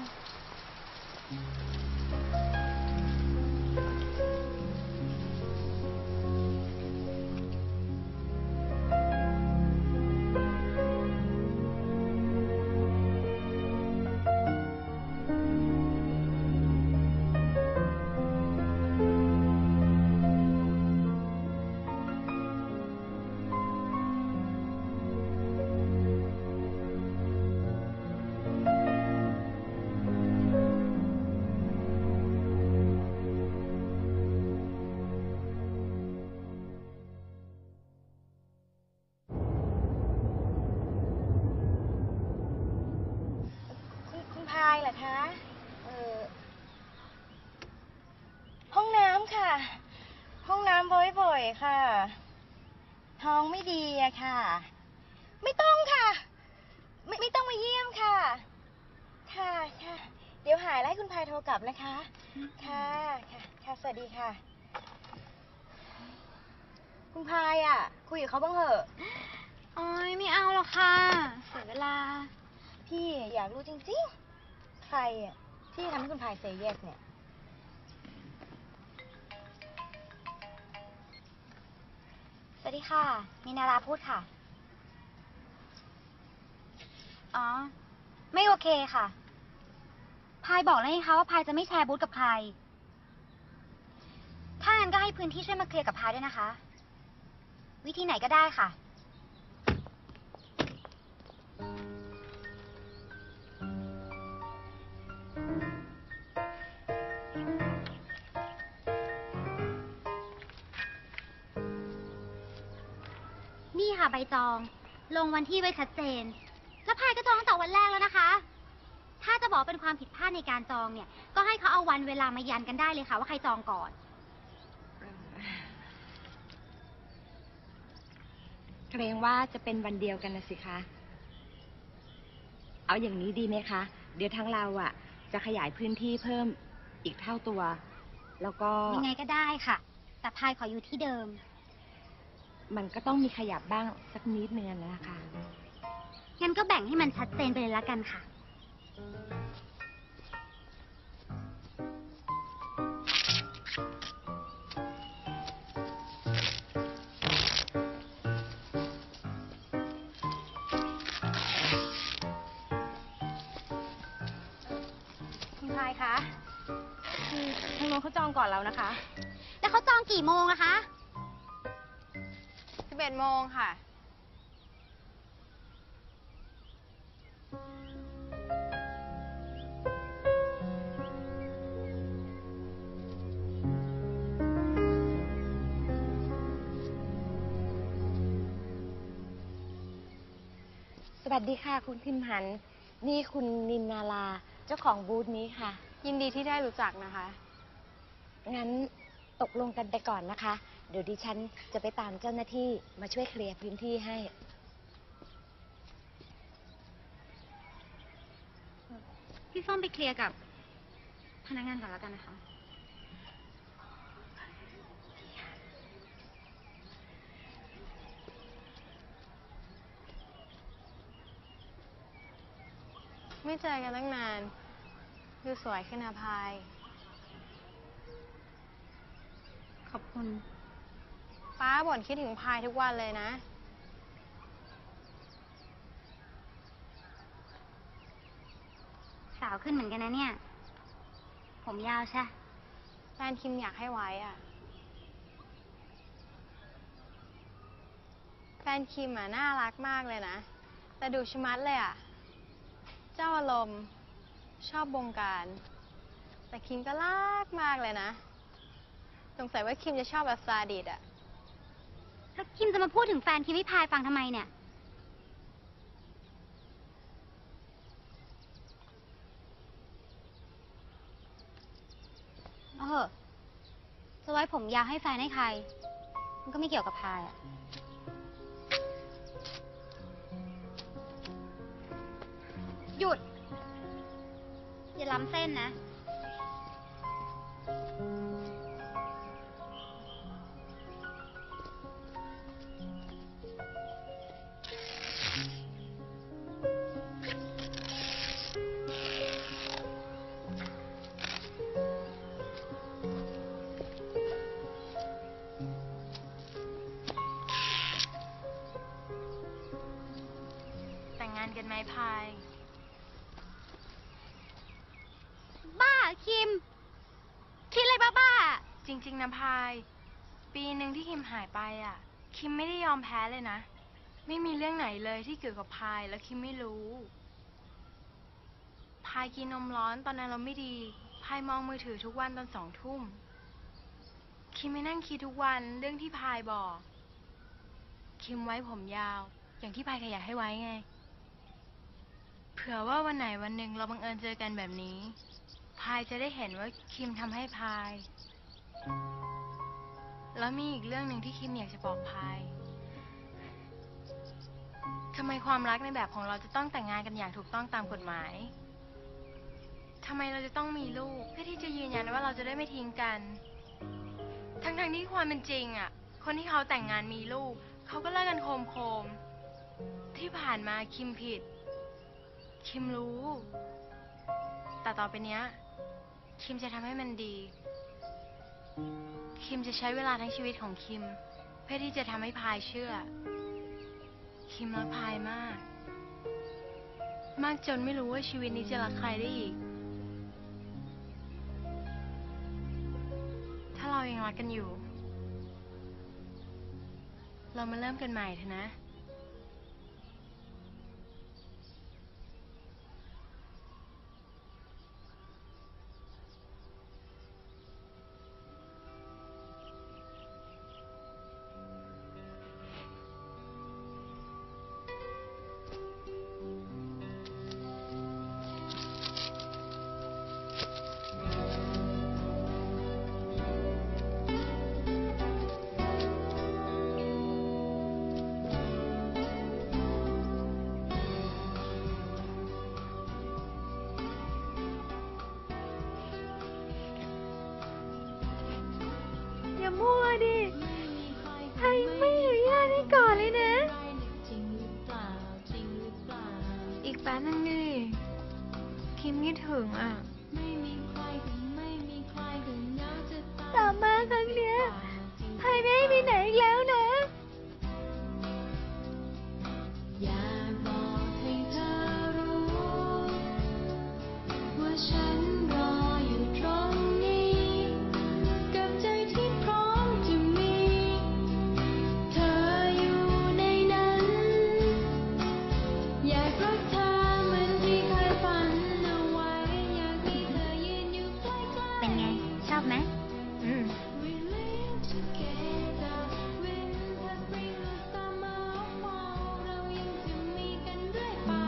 คุณพายเหรอคะ ห้องน้ำค่ะ ห้องน้ำบ่อยๆค่ะ ท้องไม่ดีอะค่ะ ไม่ต้องค่ะ ไม่ต้องมาเยี่ยมค่ะ ค่ะค่ะ เดี๋ยวหายแล้วให้คุณพายโทรกลับนะคะ ค่ะค่ะค่ะสวัสดีค่ะ คุณพายอะคุยกับเขาบ้างเหอะโอ้ยไม่เอาหรอกค่ะ เสียเวลา พี่อยากรู้จริงๆ ใครอะที่ทำให้คุณพายเซย์เยสเนี่ย
สวัสดีค่ะ มีนาราพูดค่ะ อ๋อ ไม่โอเคค่ะ พายบอกแล้วไงคะว่าพายจะไม่แชร์บูธกับใคร ถ้างั้นก็ให้พื้นที่ช่วยมาเคลียร์กับพายด้วยนะคะ วิธีไหนก็ได้ค่ะ นี่ค่ะใบจอง ลงวันที่ไว้ชัดเจน แล้วพายก็จองตั้งแต่วันแรกแล้วนะคะ ถ้าจะบอกเป็นความผิดพลาดในการจองเนี่ย ก็ให้เขาเอาวันเวลามายันกันได้เลยค่ะว่าใครจองก่อน
เกรงว่าจะเป็นวันเดียวกันนะสิคะ เอาอย่างนี้ดีไหมคะ เดี๋ยวทั้งเราอ่ะ จะขยายพื้นที่เพิ่มอีกเท่าตัว แล้วก็
ยังไงก็ได้ค่ะ แต่พายขออยู่ที่เดิม
มันก็ต้องมีขยับบ้างสักนิดนึงนะคะ
งั้นก็แบ่งให้มันชัดเจนไปเลยละกันค่ะ
คุณพายคะ คือทางโน้นเขาจองก่อนแล้วนะคะ
แล้วเขาจองกี่โมงอะคะ
11 โมงค่ะ
สวัสดีค่ะ คุณพิมพันธ์นี่คุณนินนาราเจ้าของบูธนี้ค่ะ
ยินดีที่ได้รู้จักนะคะ
งั้นตกลงกันไปก่อนนะคะ เดี๋ยวดิฉันจะไปตามเจ้าหน้าที่มาช่วยเคลียร์พื้นที่ให้
พี่ส้มไปเคลียร์กับพนักงานก่อนแล้วกันนะคะ
ไม่เจอกันตั้งนานดูสวยขึ้นนะพาย
ขอบคุณ
ป้าบ่นคิดถึงพายทุกวันเลยนะ
สาวขึ้นเหมือนกันนะเนี่ย ผมยาวใช่
แฟนคิมอยากให้ไว้อะแฟนคิมน่ารักมากเลยนะ แต่ดูชะมัดเลยอะเจ้าอารมณ์ชอบบงการ แต่คิมก็รักมากเลยนะ สงสัยว่าคิมจะชอบแบบซาดิสอะ
แล้วคิมจะมาพูดถึงแฟนคิมให้พายฟังทำไมเนี่ย จะไว้ผมยาวให้แฟนให้ใคร มันก็ไม่เกี่ยวกับพายอะหยุด อย่าล้ำเส้นนะ
แต่งงานกันไหมพาย
บ้าคิม คิดอะไรบ้าๆ
จริงๆนะพาย ปีหนึ่งที่คิมหายไปอ่ะ คิมไม่ได้ยอมแพ้เลยนะ ไม่มีเรื่องไหนเลยที่เกี่ยวกับพายแล้วคิมไม่รู้ พายกินนมร้อนตอนนั้นเราไม่ดี พายมองมือถือทุกวันตอน2 ทุ่ม คิมไม่นั่งคิดทุกวันเรื่องที่พายบอก คิมไว้ผมยาว อย่างที่พายขยายให้ไว้ไง เผื่อว่าวันไหนวันหนึ่งเราบังเอิญเจอกันแบบนี้ พายจะได้เห็นว่าคิมทำให้พาย แล้วมีอีกเรื่องหนึ่งที่คิมอยากจะบอกพาย ทำไมความรักในแบบของเราจะต้องแต่งงานกันอย่างถูกต้องตามกฎหมาย ทำไมเราจะต้องมีลูกเพื่อที่จะยืนยันว่าเราจะได้ไม่ทิ้งกัน ทั้งที่ความเป็นจริงอ่ะ คนที่เขาแต่งงานมีลูก เขาก็เลิกกันโคมๆ ที่ผ่านมาคิมผิด คิมรู้ แต่ต่อไปเนี้ย คิมจะทำให้มันดี คิมจะใช้เวลาทั้งชีวิตของคิม เพื่อที่จะทำให้พายเชื่อ คิมรักพายมาก มากจนไม่รู้ว่าชีวิตนี้จะรักใครได้อีก ถ้าเรายังรักกันอยู่ เรามาเริ่มกันใหม่เถอะนะ
อย่ามั่วดิไทยไม่อนุญาตให้ก่อนเลยนะ อีกแป๊บนึงดิคิมคิดถึงอ่ะกลับมาครั้งเนี้ยไทยไม่ให้ไปไหนอีกแล้วนะ
อยากบอกให้เธอรู้ว่าฉันรออยู่ตรงนี้ กับใจที่พร้อมจะมี เธออยู่ในนั้น อยากรักเธอเหมือนที่เคยฝันเอาไว้ อยากมีเธอยืนอยู่ใกล้ๆ
เป็นไง ชอบไหม
We live together winter spring or summer or fall เรายังจะมีกันเรื่อยไป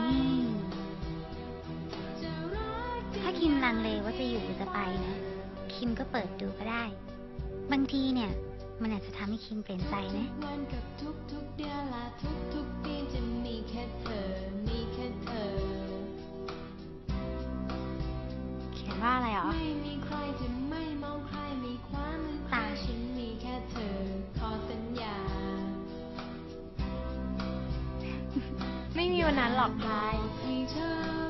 จะรัก
ถ้าคิมลังเลว่าจะอยู่หรือจะไปนะ คิมก็เปิดดูก็ได้ บางทีเนี่ย มันอาจจะทำให้คิมเปลี่ยนใจนะ
วันกับทุกๆเดือนและทุกๆปีจะมีแค่เธอ มีแค่เธอ
ว่าอะไรเหรอ
ไม่มีใครจะไม่มองใครมีความเหมือนใครฉันมีแค่เธอขอสัญญา
ไม่มีวันนั้นหรอกพาย
ให้เธอ